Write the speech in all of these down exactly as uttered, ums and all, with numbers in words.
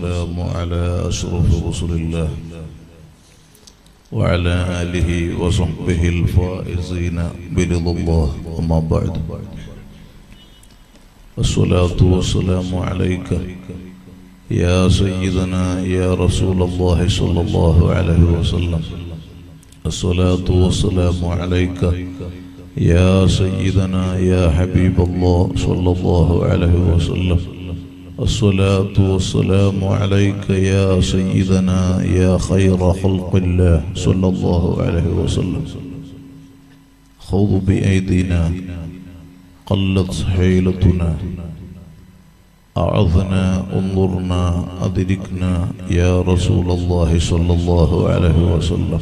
والسلام على أشرف رسل الله وعلى آله وصحبه الفائزين برضا الله. أما بعد، الصلاة والسلام عليك يا سيدنا يا رسول الله صلى الله عليه وسلم. الصلاة والسلام عليك يا سيدنا يا حبيب الله صلى الله عليه وسلم. الصلاة والسلام عليك يا سيدنا يا خير خلق الله صلى الله عليه وسلم. خذ بأيدينا قلت حيلتنا، أعظنا انظرنا أدركنا يا رسول الله صلى الله عليه وسلم.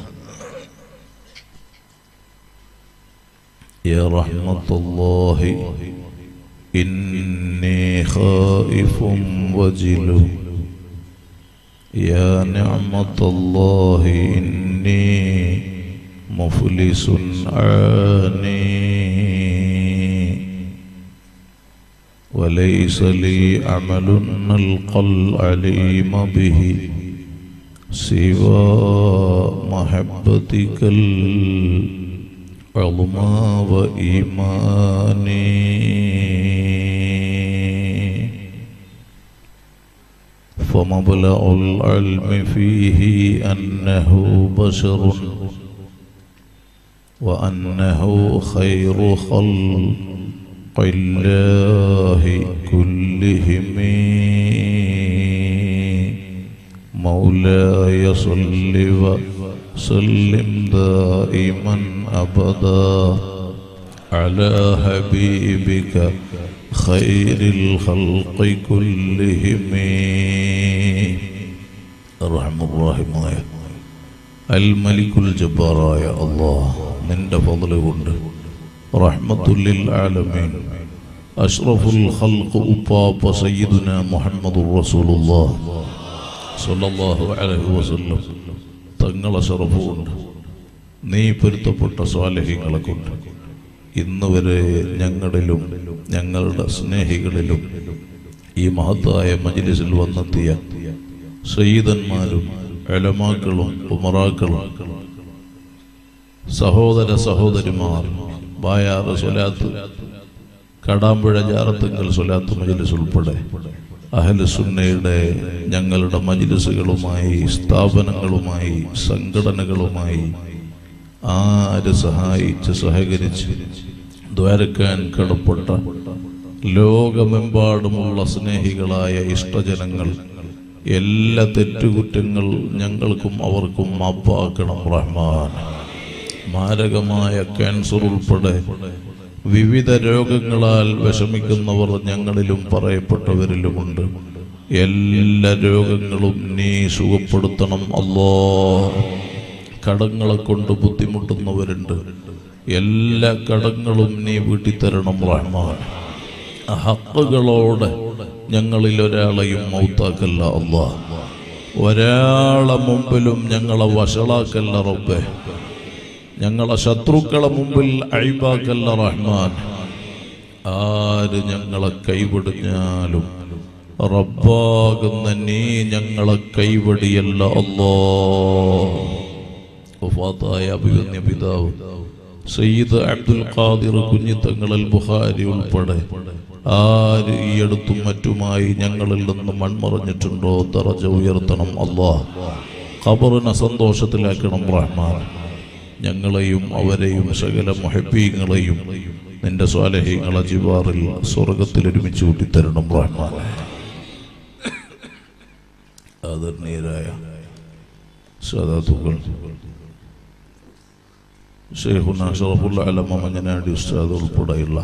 يا رحمة الله إني خائف وجل، يا نعمة الله إني مفلس عاني، وليس لي عمل نلقى العليم به سوى محبتك العظمى وإيماني. فمبلغ العلم فيه أنه بشر وأنه خير خلق الله كلهم. مولاي صل وسلم دائما أبدا على حبيبك خير الخلق كلهم. الرحمن الرحيم الملك الجبار يا الله، നിന്റെ ഫضل കൊണ്ട് റഹ്മത്തുൽ ആലമീൻ അഷ്റഫുൽ ഖൽഖ് ഉപ്പാപ്പ സയ്യിദുനാ മുഹമ്മദുർ റസൂലുള്ളാഹ് സ്വല്ലല്ലാഹു അലൈഹി വസല്ലം തങ്ങളെ ശറഫ് കൊണ്ട് നീ പൊരുത്തപ്പെട്ട സ്വാലിഹീങ്ങളെ കൊണ്ട് ഇന്ന് വരെ ഞങ്ങളിലും ഞങ്ങളുടെ സ്നേഹികളിലും ഈ മഹത്തായ മജ്ലിസിൽ വന്നെത്തിയ സയ്യിദന്മാരും ഉലമാക്കളും ഉമറാക്കളും സഹോദര സഹോദരിമാർ, ബായാറ് സ്വലാത്ത്, കടാമ്പുഴ ജാറത്തുങ്കൽ സ്വലാത്ത് മജ്ലിസ് ഉൾപ്പെടെ അഹ്ലു സുന്നയുടെ ഞങ്ങളുടെ മജ്ലിസുകളുമായി, സ്ഥാപനങ്ങളുമായി, സംഘടനകളുമായി ആര് സഹായിച്ച് സഹകരിച്ച് ദ്വാരക്കാൻ കടപ്പെട്ട ലോകമെമ്പാടുമുള്ള സ്നേഹികളായ ഇഷ്ടജനങ്ങൾ, എല്ലാ തെറ്റുകുറ്റങ്ങൾ ഞങ്ങൾക്കും അവർക്കും മാപ്പാക്കണം റഹ്മാൻ. മാരകമായ ക്യാൻസർ ഉൾപ്പെടെ വിവിധ രോഗങ്ങളാൽ വിഷമിക്കുന്നവർ ഞങ്ങളിലും പറയപ്പെട്ടവരിലുമുണ്ട്. എല്ലാ രോഗങ്ങളും നീ സുഖപ്പെടുത്തണം അല്ലാഹ്. കടങ്ങളെ കൊണ്ട് ബുദ്ധിമുട്ടുന്നവരുണ്ട്, എല്ലാ കടങ്ങളും നീ വീട്ടിത്തരണം റഹ്മാൻ. ഹഖുകളോടെ ഞങ്ങളിൽ ഒരാളെയും മൗത്താക്കല്ല അല്ലാഹ്. ഒരാളെ മുമ്പിലും ഞങ്ങളെ വഷളാക്കല്ല റബ്ബേ. ഞങ്ങളെ ശത്രുക്കളെ മുമ്പിൽ അയ്ബാക്കല്ല റഹ്മാൻ. ആര് ഞങ്ങളെ കൈവിടിഞ്ഞാലും റബ്ബാകുന്ന നീ ഞങ്ങളെ കൈവടിയല്ല അല്ലാഹ്. വഫാത്തായ അഭിവന്യ പിതാവ് സയ്യിദ് അബ്ദുൽ ഖാദിർ കുഞ്ഞിത്തങ്ങൾ അൽ ബുഖാരി ഉൾപ്പെടെ ആര് ഈ അടുത്തും മറ്റുമായി ഞങ്ങളിൽ നിന്ന് മൺമറഞ്ഞിട്ടുണ്ടോ ദറജ ഉയർത്തണം അല്ലാഹ്. ഖബറിനെ സന്തോഷത്തിലാക്കണം റഹ്മാൻ. ഞങ്ങളെയും അവരെയും സകല മുഹബ്ബീങ്ങളെയും നിന്റെ സ്വാലിഹീങ്ങളെ ജിവാറിൽ സ്വർഗത്തിൽ ഒരുമിച്ച് കൂട്ടിത്തരണം റഹ്മാൻ. ആദരണീയരായ സാദാത്തുക്കൾ, ശൈഖുനാ ശറഫുൽ അലമ മഞ്ഞനാടി ഉസ്താദ് ഉൾപ്പെടെയുള്ള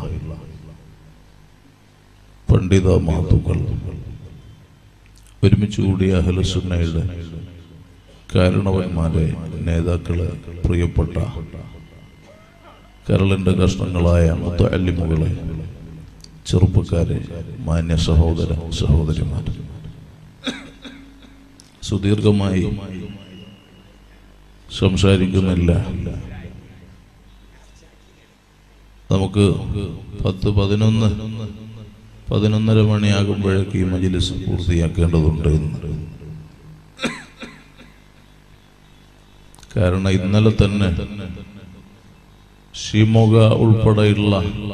പണ്ഡിത മഹത്തുക്കൾ, ഒരുമിച്ച് കൂടിയ അഹ്ലു സുന്നയുടെ കാരണവന്മാരെ, നേതാക്കളെ, പ്രിയപ്പെട്ട കരളിൻ്റെ കഷ്ണങ്ങളായ മുത്തഅല്ലിമുകളെ, ചെറുപ്പക്കാരെ, മാന്യ സഹോദര സഹോദരിമാർ, സുദീർഘമായി സംസാരിക്കുന്നില്ല. നമുക്ക് പത്ത് പതിനൊന്ന് പതിനൊന്നര മണിയാകുമ്പോഴേക്ക് ഈ മജ്ലിസ് പൂർത്തിയാക്കേണ്ടതുണ്ട് എന്ന്. കാരണം ഇന്നലെ തന്നെ ഷിമോഗ ഉൾപ്പെടെയുള്ള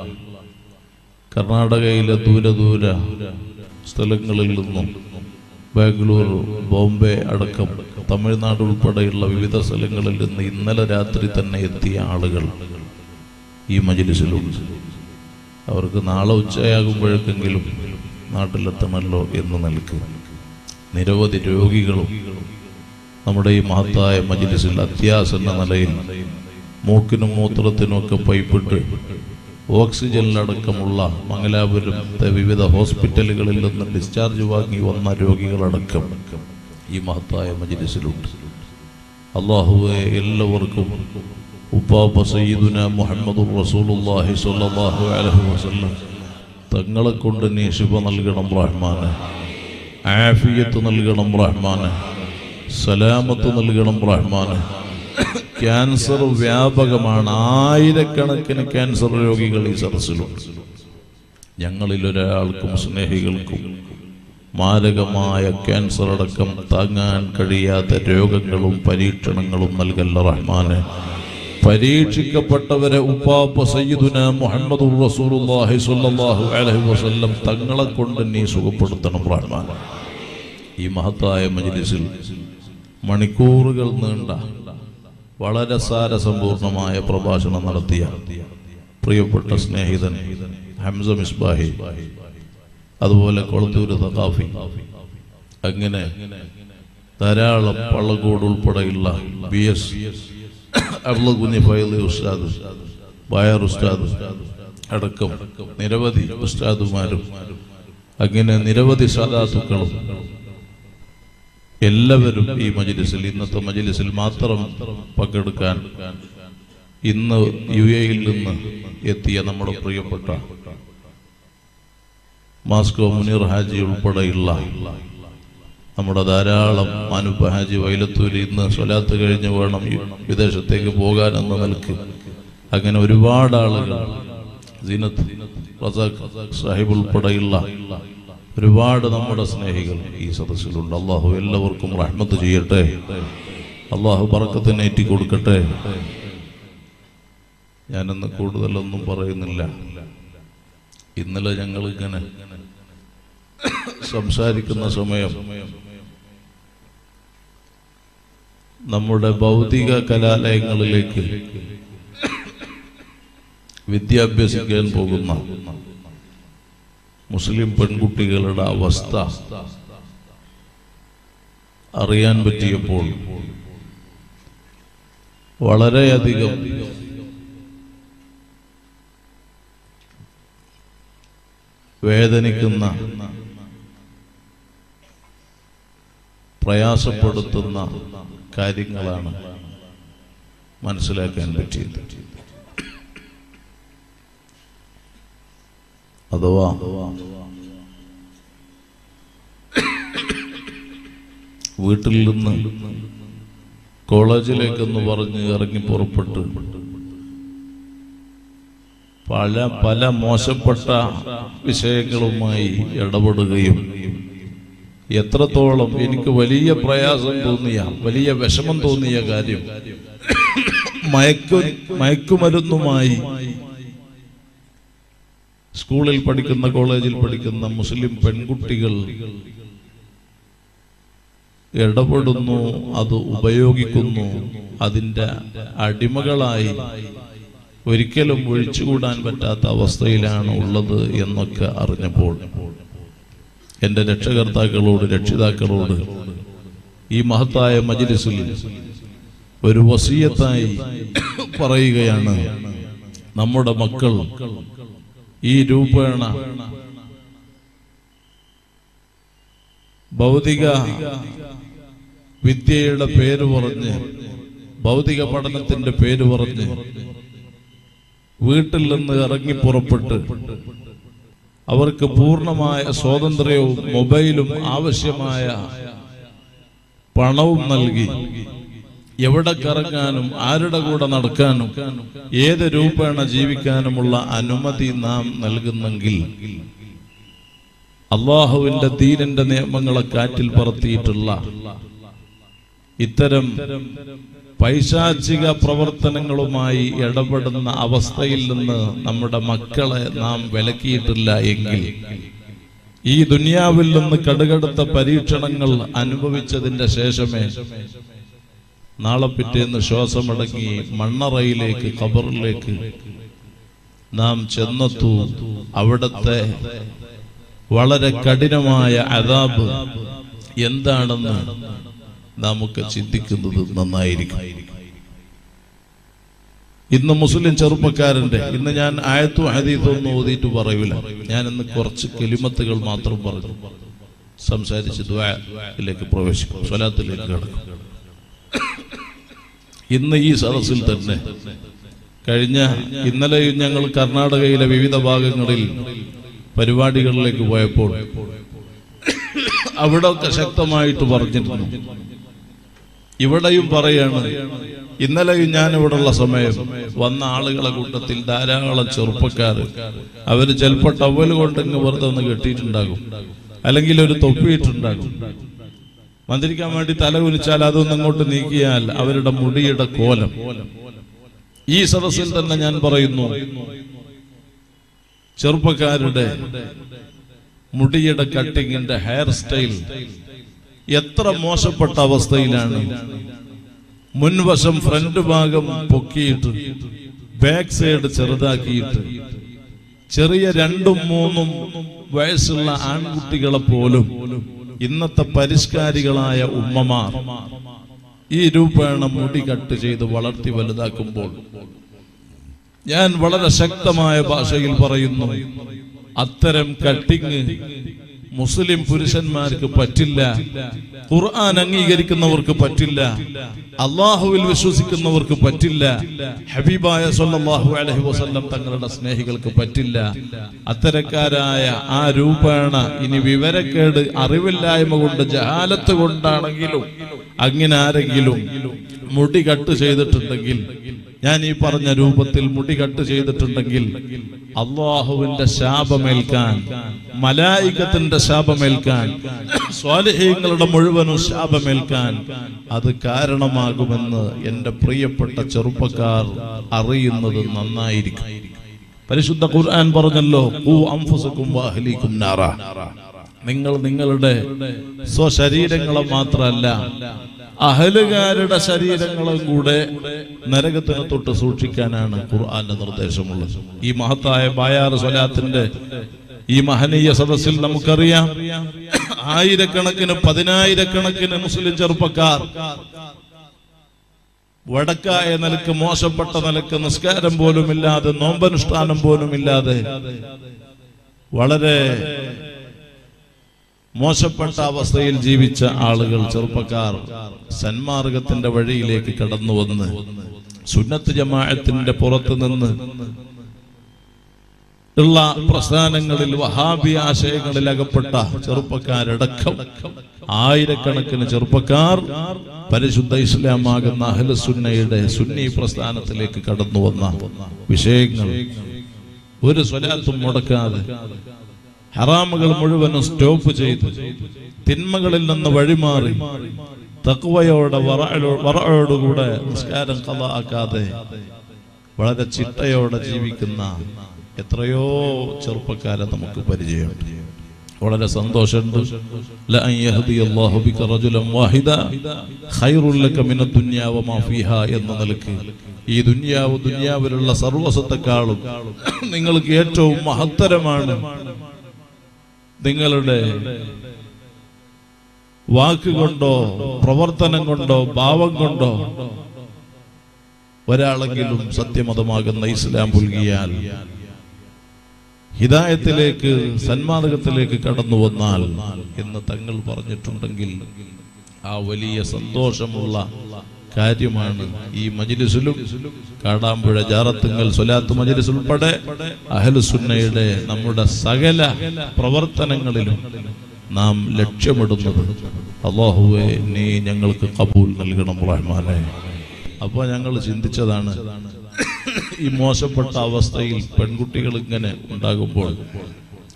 കർണാടകയിലെ ദൂര ദൂര സ്ഥലങ്ങളിൽ നിന്നും ബാംഗ്ലൂർ, ബോംബെ അടക്കം തമിഴ്നാട് ഉൾപ്പെടെയുള്ള വിവിധ സ്ഥലങ്ങളിൽ നിന്ന് ഇന്നലെ രാത്രി തന്നെ എത്തിയ ആളുകൾ ഈ മജ്ലിസിലുണ്ട്. അവർക്ക് നാളെ ഉച്ചയാകുമ്പോഴേക്കെങ്കിലും നാട്ടിലെത്തണമല്ലോ എന്ന് നിൽക്കുക. നിരവധി രോഗികളും നമ്മുടെ ഈ മഹത്തായ മജ്ലിസിൽ അത്യാസന്ന നിലയിൽ മൂക്കിനും മൂത്രത്തിനും ഒക്കെ പൈപ്പിട്ട് ഓക്സിജനിലടക്കമുള്ള മംഗലാപുരത്തെ വിവിധ ഹോസ്പിറ്റലുകളിൽ നിന്ന് ഡിസ്ചാർജ് വാങ്ങി വന്ന രോഗികളടക്കം ഈ മഹത്തായ മജ്ലിസിലുണ്ട്. അല്ലാഹുവേ, എല്ലാവർക്കും ഉപ്പാപ്പ സയ്യിദുന മുഹമ്മദുർ റസൂലുള്ളാഹി സ്വല്ലല്ലാഹു അലൈഹി വസല്ലം തങ്ങളെ കൊണ്ട് നീ ശിഫ നൽകണം റഹ്മാനെ, ആഫിയത്ത് നൽകണം റഹ്മാനെ, സലാമത്ത് നൽകണം റഹ്മാനെ. ക്യാൻസർ വ്യാപകമാണ്. ആയിരക്കണക്കിന് ക്യാൻസർ രോഗികൾ ഈ സദസ്സിലുണ്ട്. ഞങ്ങളിൽ ഒരാൾക്കും സ്നേഹികൾക്കും മാരകമായ ക്യാൻസർ അടക്കം താങ്ങാൻ കഴിയാത്ത രോഗങ്ങളും പരീക്ഷണങ്ങളും നൽകല്ല റഹ്മാനെ. പരീക്ഷിക്കപ്പെട്ടവരെ ഉപ്പാപ്പ സയ്യിദുന മുഹമ്മദുർ റസൂലുള്ളാഹി സ്വല്ലല്ലാഹു അലൈഹി വസല്ലം തങ്ങളെ കൊണ്ട് നീ സുഖപ്പെടുത്തണം റഹ്മാൻ. ഈ മഹത്തായ മജ്ലിസിൽ മണിക്കൂറുകൾ നീണ്ട വളരെ സാരസമ്പൂർണമായ പ്രഭാഷണം നടത്തിയ പ്രിയപ്പെട്ട സ്നേഹിതൻ ഹംസ മിസ്ബാഹി, അതുപോലെ കൊളത്തൂര് തഖാഫി, അങ്ങനെ ധാരാളം പള്ളക്കോട് ഉൾപ്പെടെയുള്ള ബി എസ് അബ്ദുൽ കുഞ്ഞി ഫൈലി ഉസ്താദ്, ബായർ ഉസ്താദ് അടക്കം നിരവധി ഉസ്താദുമാരും അങ്ങനെ നിരവധി സാദാത്തുക്കളും എല്ലാവരും ഈ മജ്ലിസിൽ, ഇന്നത്തെ മജ്ലിസിൽ മാത്രം പങ്കെടുക്കാൻ ഇന്ന് യു എയിൽ നിന്ന് എത്തിയ നമ്മുടെ പ്രിയപ്പെട്ട മാസ്കോ മുനീർ ഹാജി ഉൾപ്പെടെയുള്ള നമ്മുടെ ധാരാളം മാനുപ്പ ഹാജി വൈലത്തൂരി ഇന്ന് സ്വലാത്ത് കഴിഞ്ഞ് വേണം വിദേശത്തേക്ക് പോകാനെന്ന നിലക്ക് അങ്ങനെ ഒരുപാട് ആളുകൾ, സീനത്ത് റസാഖ് സാഹിബ് ഉൾപ്പെടെയുള്ള ഒരുപാട് നമ്മുടെ സ്നേഹികൾ ഈ സദസ്സിലുണ്ട്. അള്ളാഹു എല്ലാവർക്കും റഹ്മത്ത് ചെയ്യട്ടെ, അള്ളാഹു ബർക്കത്തിനെ ഏറ്റി കൊടുക്കട്ടെ. ഞാനിന്ന് കൂടുതലൊന്നും പറയുന്നില്ല. ഇന്നലെ ഞങ്ങൾ ഇങ്ങനെ സംസാരിക്കുന്ന സമയം നമ്മുടെ ഭൗതിക കലാലയങ്ങളിലേക്ക് വിദ്യാഭ്യസിക്കാൻ പോകുന്ന മുസ്ലിം പെൺകുട്ടികളുടെ അവസ്ഥ അറിയാൻ പറ്റിയപ്പോൾ വളരെയധികം വേദനിക്കുന്ന, പ്രയാസപ്പെടുത്തുന്ന കാര്യങ്ങളാണ് മനസ്സിലാക്കാൻ പറ്റിയത്. അഥവാ വീട്ടിൽ നിന്ന് കോളേജിലേക്കെന്ന് പറഞ്ഞ് ഇറങ്ങി പുറപ്പെട്ട് പല പല മോശപ്പെട്ട വിഷയങ്ങളുമായി ഇടപെടുകയും എത്രത്തോളം എനിക്ക് വലിയ പ്രയാസം തോന്നിയ, വലിയ വിഷമം തോന്നിയ കാര്യം മയക്കു മയക്കുമരുന്നുമായി സ്കൂളിൽ പഠിക്കുന്ന, കോളേജിൽ പഠിക്കുന്ന മുസ്ലിം പെൺകുട്ടികൾ ഇടപെടുന്നു, അത് ഉപയോഗിക്കുന്നു, അതിൻ്റെ അടിമകളായി ഒരിക്കലും ഒഴിച്ചുകൂടാൻ പറ്റാത്ത അവസ്ഥയിലാണ് ഉള്ളത് എന്നൊക്കെ അറിഞ്ഞപ്പോൾ എൻ്റെ രക്ഷകർത്താക്കളോട്, രക്ഷിതാക്കളോട് ഈ മഹത്തായ മജ്ലിസിൽ ഒരു വസിയത്തായി പറയുകയാണ്. നമ്മുടെ മക്കൾ ഈ രൂപേണ ഭൗതിക വിദ്യയുടെ പേര് പറഞ്ഞ്, ഭൗതിക പഠനത്തിന്റെ പേര് പറഞ്ഞ് വീട്ടിൽ നിന്ന് ഇറങ്ങി പുറപ്പെട്ട് അവർക്ക് പൂർണ്ണമായ സ്വാതന്ത്ര്യവും മൊബൈലും ആവശ്യമായ പണവും നൽകി എവിടെ കറങ്ങാനും ആരുടെ കൂടെ നടക്കാനും ഏത് രൂപേണ ജീവിക്കാനുമുള്ള അനുമതി നാം നൽകുന്നെങ്കിൽ അള്ളാഹുവിന്റെ ദീനിന്റെ നിയമങ്ങളെ കാറ്റിൽ പറത്തിയിട്ടുള്ള ഇത്തരം പൈശാചിക പ്രവർത്തനങ്ങളുമായി ഇടപെടുന്ന അവസ്ഥയിൽ നിന്ന് നമ്മുടെ മക്കളെ നാം വിലക്കിയിട്ടില്ല എങ്കിൽ ഈ ദുനിയാവിൽ നിന്ന് കടുകടുത്ത പരീക്ഷണങ്ങൾ അനുഭവിച്ചതിന്റെ ശേഷമേ നാളെ പിറ്റേന്ന് ശ്വാസമടങ്ങി മണ്ണറയിലേക്ക് ഖബറിലേക്ക് നാം ചെന്നെത്തൂ. അവിടത്തെ വളരെ കഠിനമായ അദാബ് എന്താണെന്ന് നമുക്ക് ചിന്തിക്കുന്നത് നന്നായിരിക്കും. ഇന്ന് മുസ്ലിം ചെറുപ്പക്കാരന്റെ ഇന്ന് ഞാൻ ആയത്തു ഹദീസൊന്നും ഓതിയിട്ട് പറയൂല. ഞാൻ ഇന്ന് കുറച്ച് കെലിമത്തുകൾ മാത്രം പറഞ്ഞു സംസാരിച്ച് ദുആയിലേക്ക് പ്രവേശിക്കും, സ്വലാത്തിലേക്ക് കടക്കും. ഇന്ന് ഈ സദസ്സിൽ തന്നെ കഴിഞ്ഞ ഇന്നലെയും ഞങ്ങൾ കർണാടകയിലെ വിവിധ ഭാഗങ്ങളിൽ പരിപാടികളിലേക്ക് പോയപ്പോൾ അവിടെയൊക്കെ ശക്തമായിട്ട് പറഞ്ഞിരുന്നു. ഇവിടെയും പറയാണ്, ഇന്നലെയും ഞാൻ ഇവിടെയുള്ള സമയം വന്ന ആളുകളെ കൂട്ടത്തിൽ ധാരാളം ചെറുപ്പക്കാർ അവര് ചിലപ്പോൾ ടവൽ കൊണ്ടിങ്ങ് വെറുതെ ഒന്ന് കെട്ടിയിട്ടുണ്ടാകും, അല്ലെങ്കിൽ ഒരു തൊപ്പിയിട്ടുണ്ടാകും. മന്ത്രിക്കാൻ വേണ്ടി തല കുനിച്ചാൽ അതൊന്നും അങ്ങോട്ട് നീക്കിയാൽ അവരുടെ മുടിയുടെ കോലം. ഈ സദസ്സിൽ തന്നെ ഞാൻ പറയുന്നു, ചെറുപ്പക്കാരുടെ മുടിയുടെ കട്ടിങ്ങിന്റെ ഹെയർ സ്റ്റൈൽ എത്ര മോശപ്പെട്ട അവസ്ഥയിലാണ്. മുൻവശം ഫ്രണ്ട് ഭാഗം പൊക്കിയിട്ട് ബാക്ക് സൈഡ് ചെറുതാക്കിയിട്ട് ചെറിയ രണ്ടും മൂന്നും വയസ്സുള്ള ആൺകുട്ടികളെ പോലും ഇന്നത്തെ പരിഷ്കാരികളായ ഉമ്മമാർ ഈ രൂപേണ മുടി കട്ട് ചെയ്ത് വളർത്തി വലുതാക്കുമ്പോൾ ഞാൻ വളരെ ശക്തമായ ഭാഷയിൽ പറയുന്നു, അത്തരം കട്ടിങ് മുസ്ലിം പുരുഷന്മാർക്ക് പറ്റില്ല, ഖുർആൻ അംഗീകരിക്കുന്നവർക്ക് പറ്റില്ല, അള്ളാഹുവിൽ വിശ്വസിക്കുന്നവർക്ക് പറ്റില്ല, ഹബീബായ സല്ലല്ലാഹു അലൈഹി വസല്ലം തങ്ങളുടെ സ്നേഹികൾക്ക് പറ്റില്ല. അത്തരക്കാരായ ആ രൂപേണ ഇനി വിവരക്കേട് അറിവില്ലായ്മ കൊണ്ട് ജഹാലത്ത് കൊണ്ടാണെങ്കിലും അങ്ങനെ ആരെങ്കിലും മുടി കട്ട് ചെയ്തിട്ടുണ്ടെങ്കിൽ, ഞാൻ ഈ പറഞ്ഞ രൂപത്തിൽ മുടി കട്ട് ചെയ്തിട്ടുണ്ടെങ്കിൽ അള്ളാഹുവിന്റെ ശാപമേൽക്കാൻ, മലായികത്തിന്റെ ശാപമേൽക്കാൻ, സ്വാലിഹീങ്ങളുടെ മുഴുവനും ശാപമേൽക്കാൻ അത് കാരണമാകുമെന്ന് എന്റെ പ്രിയപ്പെട്ട ചെറുപ്പക്കാർ അറിയുന്നത് നന്നായിരിക്കും. പരിശുദ്ധ ഖുർആൻ പറഞ്ഞല്ലോ, ഖൂ അൻഫുസകും വഅഹ്ലീകും നാറ. നിങ്ങൾ നിങ്ങളുടെ സ്വശരീരങ്ങളെ മാത്രമല്ല അഹലുകാരുടെ ശരീരങ്ങളും കൂടെ നരകത്തിനെ തൊട്ട് സൂക്ഷിക്കാനാണ് ഖുർആന്റെ നിർദ്ദേശമുള്ളത്. ഈ മഹത്തായ ബായാറ് സ്വലാത്തിന്റെ ഈ മഹനീയ സദസ്സിൽ നമുക്കറിയാം, ആയിരക്കണക്കിന് പതിനായിരക്കണക്കിന് മുസ്ലിം ചെറുപ്പക്കാർ വടക്കായ നിലക്ക്, മോശപ്പെട്ട നിലക്ക് നിസ്കാരം പോലും ഇല്ലാതെ, നോമ്പനുഷ്ഠാനം പോലും ഇല്ലാതെ, വളരെ മോശപ്പെട്ട അവസ്ഥയിൽ ജീവിച്ച ആളുകൾ, ചെറുപ്പക്കാർ സന്മാർഗത്തിന്റെ വഴിയിലേക്ക് കടന്നു വന്ന് സുന്നത്ത് ജമാഅത്തിന്റെ പുറത്തു നിന്ന് ഉള്ള പ്രസ്ഥാനങ്ങളിൽ, വഹാബി ആശയങ്ങളിൽ അകപ്പെട്ട ചെറുപ്പക്കാരടക്കം ആയിരക്കണക്കിന് ചെറുപ്പക്കാർ പരിശുദ്ധ ഇസ്ലാമാകുന്ന അഹ്ലു സുന്നയുടെ സുന്നി പ്രസ്ഥാനത്തിലേക്ക് കടന്നു വന്ന വിഷയങ്ങൾ ഒരു സ്വലാത്തും മുടക്കാതെ, ഹറാമുകൾ മുഴുവനും സ്റ്റോപ്പ് ചെയ്ത്, തിന്മകളിൽ നിന്ന് വഴിമാറി, തഖ്വയോടെ വറഅോടുകൂടെ നിസ്കാരം ഖളാ ആക്കാതെ വളരെ ചിട്ടയോടെ ജീവിക്കുന്ന എത്രയോ ചെറുപ്പക്കാരെ നമുക്ക് പരിചയമുണ്ട്. വളരെ സന്തോഷമുണ്ട്. ലഅൻ യഹ്ദിയല്ലാഹു ബിക റജുലൻ വാഹിദ ഖൈറുൽ ലക മിനദ് ദുനിയാ വമാ ഫീഹാ എന്ന നിലക്ക് ഈ ദുനിയാവ്, ദുനിയാവിലുള്ള സർവ്വസത്തെക്കാളും നിങ്ങൾക്ക് ഏറ്റവും മഹത്തരമാണ് നിങ്ങളുടെ വാക്കുകൊണ്ടോ പ്രവർത്തനം കൊണ്ടോ ഭാവം കൊണ്ടോ ഒരാളെങ്കിലും സത്യമതമാകുന്ന ഇസ്ലാം പുൽകിയാൽ, ഹിദായത്തിലേക്ക്, സന്മാർഗത്തിലേക്ക് കടന്നു വന്നാൽ എന്ന് തങ്ങൾ പറഞ്ഞിട്ടുണ്ടെങ്കിൽ ആ വലിയ സന്തോഷമുള്ള കാര്യമാണ് ഈ മജ്ലിസിലും കാടാമ്പുഴ ജാറത്തുങ്കൽ സ്വലാത്ത് മജ്ലിസ് ഉൾപ്പെടെ അഹ്ലു സുന്നയുടെ നമ്മുടെ സകല പ്രവർത്തനങ്ങളിലും നാം ലക്ഷ്യമിടുന്നത്. അല്ലാഹുവേ, നീ ഞങ്ങൾക്ക് ഖബൂൽ നൽകണം റഹ്മാനേ. അപ്പോൾ ഞങ്ങൾ ചിന്തിച്ചതാണ്, ഈ മോശപ്പെട്ട അവസ്ഥയിൽ പെൺകുട്ടികൾ ഇങ്ങനെ ഉണ്ടാകുമ്പോൾ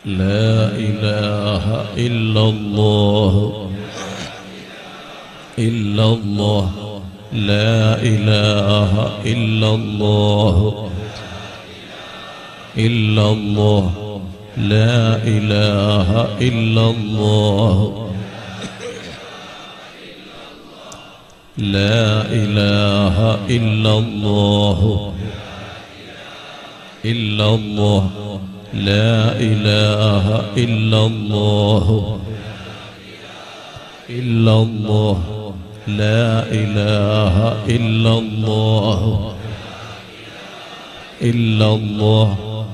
لا إله إلا الله إلا الله لا إله إلا الله إلا الله لا إله إلا الله لا إله إلا الله إلا الله لا إله إلا الله إلا الله لا إله إلا الله إلا الله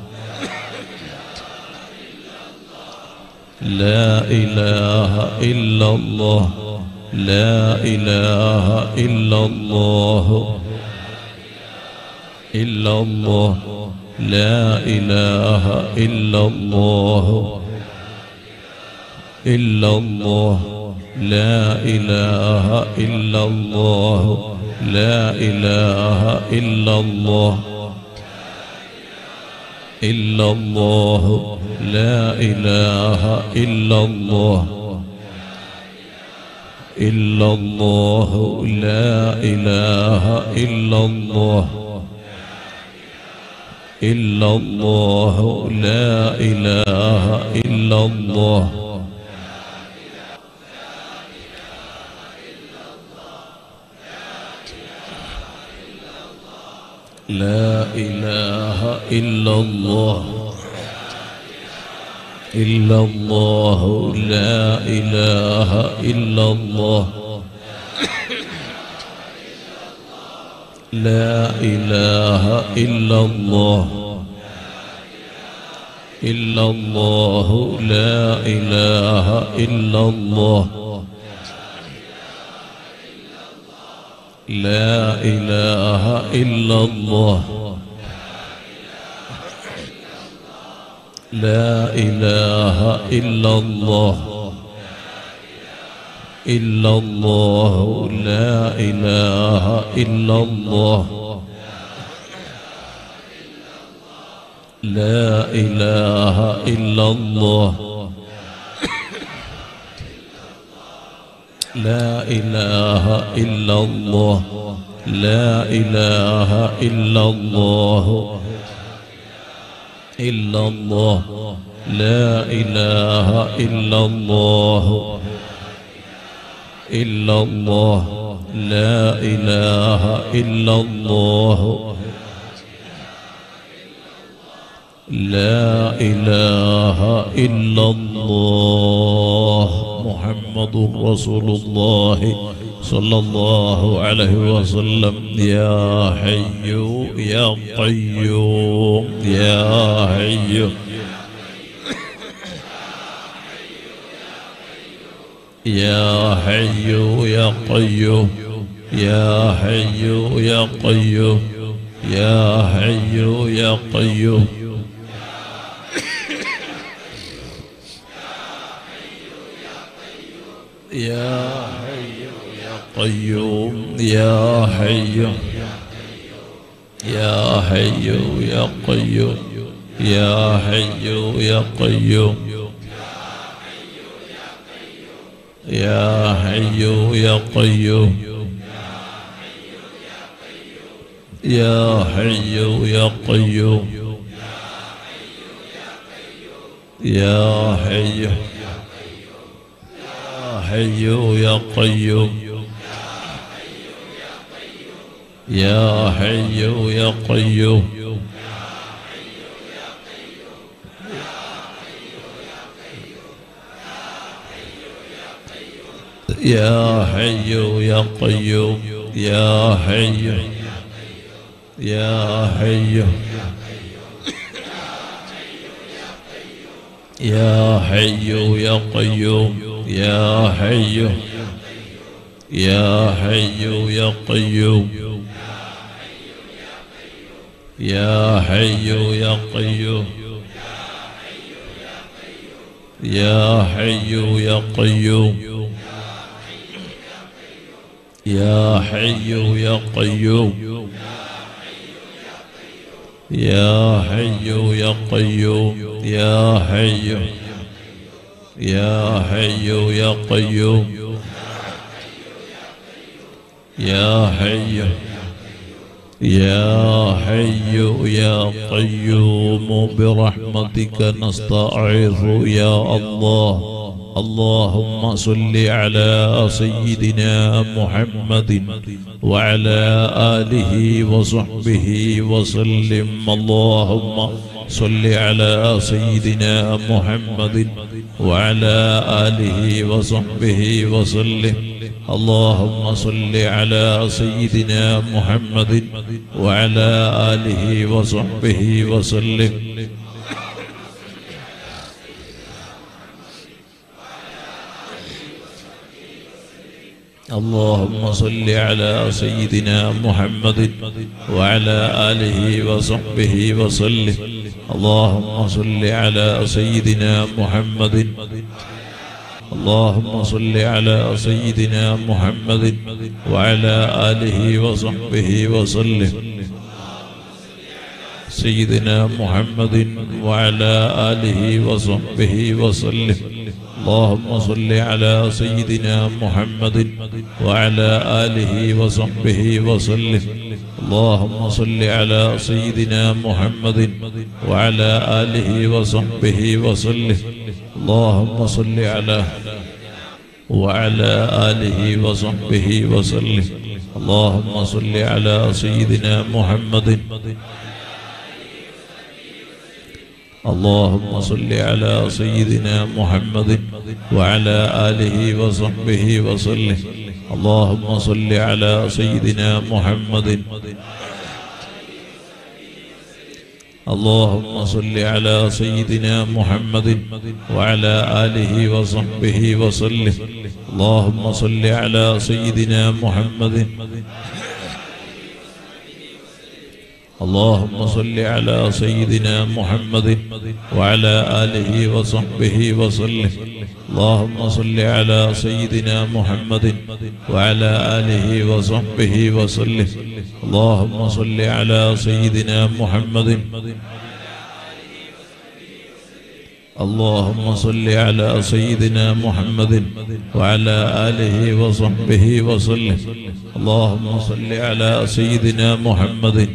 لا إله إلا الله لا إله إلا الله إلا الله لا إله إلا الله إلا الله لا إله إلا الله لا إله إلا الله إلا الله لا إله إلا الله إلا الله لا إله إلا الله إلا الله لا إله إلا الله لا إله إلا الله إلا الله لا إله إلا الله لا إله إلا الله إلا الله لا إله إلا الله لا إله إلا الله لا إله إلا الله إلا الله لا إله إلا الله لا إله إلا الله لا إله إلا الله لا إله إلا الله إلا الله لا إله إلا الله إلا الله لا إله إلا الله لا إله إلا الله محمد رسول الله صلى الله عليه وسلم يا حي يا قيوم يا حي يا حي يا قيوم يا حي يا قيوم يا حي يا قيوم يا حي يا قيوم يا حي يا حي يا قيوم يا حي يا قيوم يا حي يا قيوم يا حي يا قيوم يا حي حي يا قيوم يا حي يا قيوم يا حي يا قيوم يا حي يا حي يا حي يا قيوم يا حي يا حي يا قيوم يا حي يا قيوم يا حي يا قيوم يا حي يا قيوم يا حي يا قيوم يا حي يا حي يا قيوم يا حي يا حي يا قيوم برحمتك نستعيذ يا الله. اللهم صل على سيدنا محمد وعلى آله وصحبه وسلم. اللهم صل على سيدنا محمد وعلى آله وصحبه وسلم. اللهم صل على سيدنا محمد وعلى آله وصحبه وسلم. اللهم صل على سيدنا محمد وعلى آله وصحبه وسلم. اللهم صل على سيدنا محمد اللهم صل على سيدنا محمد وعلى آله وصحبه وسلم. سيدنا محمد وعلى آله وصحبه وسلم. اللهم صل على سيدنا محمد وعلى آله وصحبه وسلم. اللهم صل على سيدنا محمد وعلى آله وصحبه وسلم. اللهم صل على وعلى آله وصحبه وسلم. اللهم صل على سيدنا محمد اللهم صل على سيدنا محمد وعلى آله وصحبه وسلم. اللهم صل على سيدنا محمد اللهم صل على سيدنا محمد وعلى آله وصحبه وسلم. اللهم صل على سيدنا محمد اللهم صل على سيدنا محمد وعلى آله وصحبه وسلم. اللهم صل على سيدنا محمد وعلى آله وصحبه وسلم. اللهم صل على سيدنا محمد اللهم صل على سيدنا محمد وعلى آله وصحبه وسلم. اللهم صل على سيدنا محمد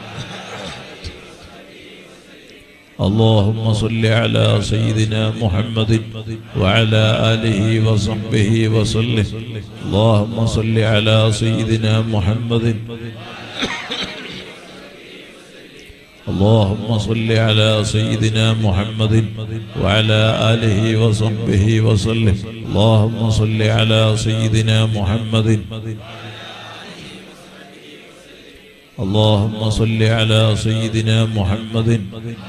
اللهم صل على سيدنا محمد وعلى آله وصحبه وسلم. اللهم صل على سيدنا محمد اللهم صل على سيدنا محمد وعلى آله وصحبه وسلم. اللهم صل على سيدنا محمد اللهم صل على سيدنا محمد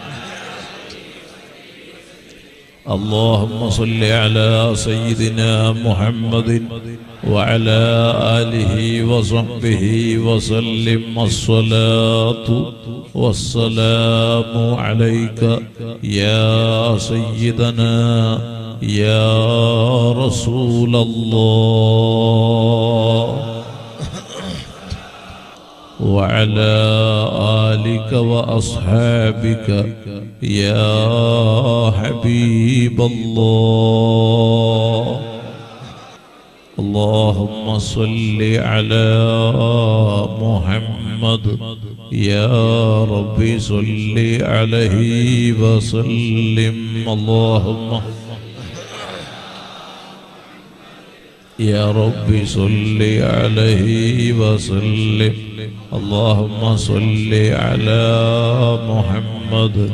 اللهم صل على سيدنا محمد وعلى آله وصحبه وسلم. الصلاة والسلام عليك يا سيدنا يا رسول الله وعلى آلك وأصحابك يا حبيب الله. اللهم صل على محمد يا رب صل عليه وسلم. اللهم يا رب صل عليه وسلم. اللهم صل على محمد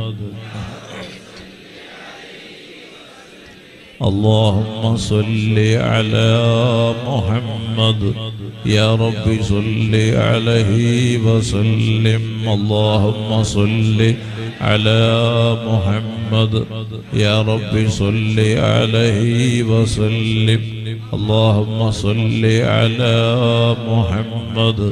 اللهم صل على محمد يا رب صل عليه وسلم. اللهم صل على محمد يا رب صل عليه وسلم. اللهم صل على محمد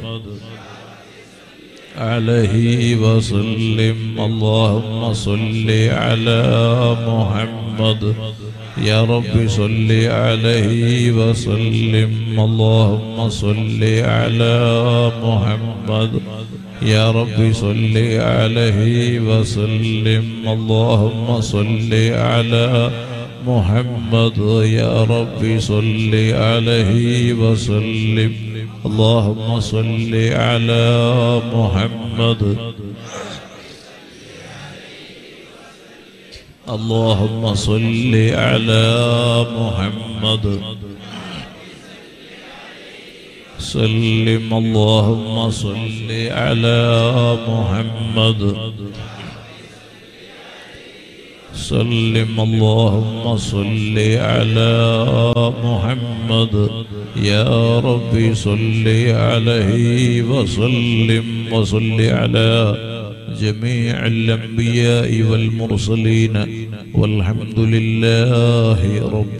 عليه وسلم. اللهم صل على محمد يا رب صل عليه وسلم. اللهم صل على محمد يا رب صل عليه وسلم اللهم صل على محمد يا رب صل عليه وسلم اللهم صل على محمد اللهم صل على محمد سلم اللهم صل على محمد سلم اللهم صل على محمد يا رب صل عليه وسلم وصل على جميع الأنبياء والمرسلين والحمد لله رب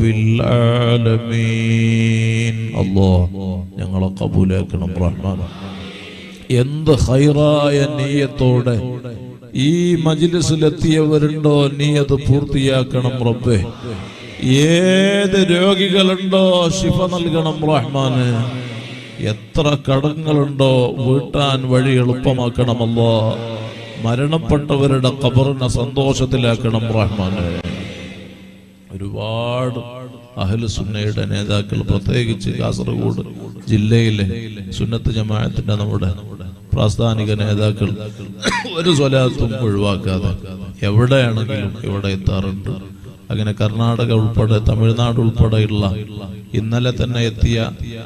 العالمين الله ഞങ്ങളെ കബൂലാക്കണം റഹ്മാൻ എന്ത് ഖൈറായ നിയ്യത്തോടെ ഈ മജ്ലിസിലെത്തിയവരുണ്ടോ നീ അത് പൂർത്തിയാക്കണം റബ്ബേ ഏത് രോഗികളുണ്ടോ ശിഫ നൽകണം റഹ്മാന് എത്ര കടങ്ങളുണ്ടോ വീട്ടാൻ വഴി എളുപ്പമാക്കണം അല്ലാഹ് മരണപ്പെട്ടവരുടെ ഖബറിനെ സന്തോഷത്തിലാക്കണം റഹ്മാനെ ഒരുപാട് അഹ്ലു സുന്നയുടെ നേതാക്കൾ പ്രത്യേകിച്ച് കാസർഗോഡ് ജില്ലയിലെ സുന്നത്ത് ജമാഅത്തിന്റെ നമ്മുടെ പ്രാസ്ഥാനിക നേതാക്കൾ ഒരു സ്വലാത്തും ഒഴിവാക്കാതെ എവിടെയാണെങ്കിലും ഇവിടെ എത്താറുണ്ട് അങ്ങനെ കർണാടക ഉൾപ്പെടെ തമിഴ്നാട് ഉൾപ്പെടെയുള്ള ഇന്നലെ തന്നെ എത്തിയ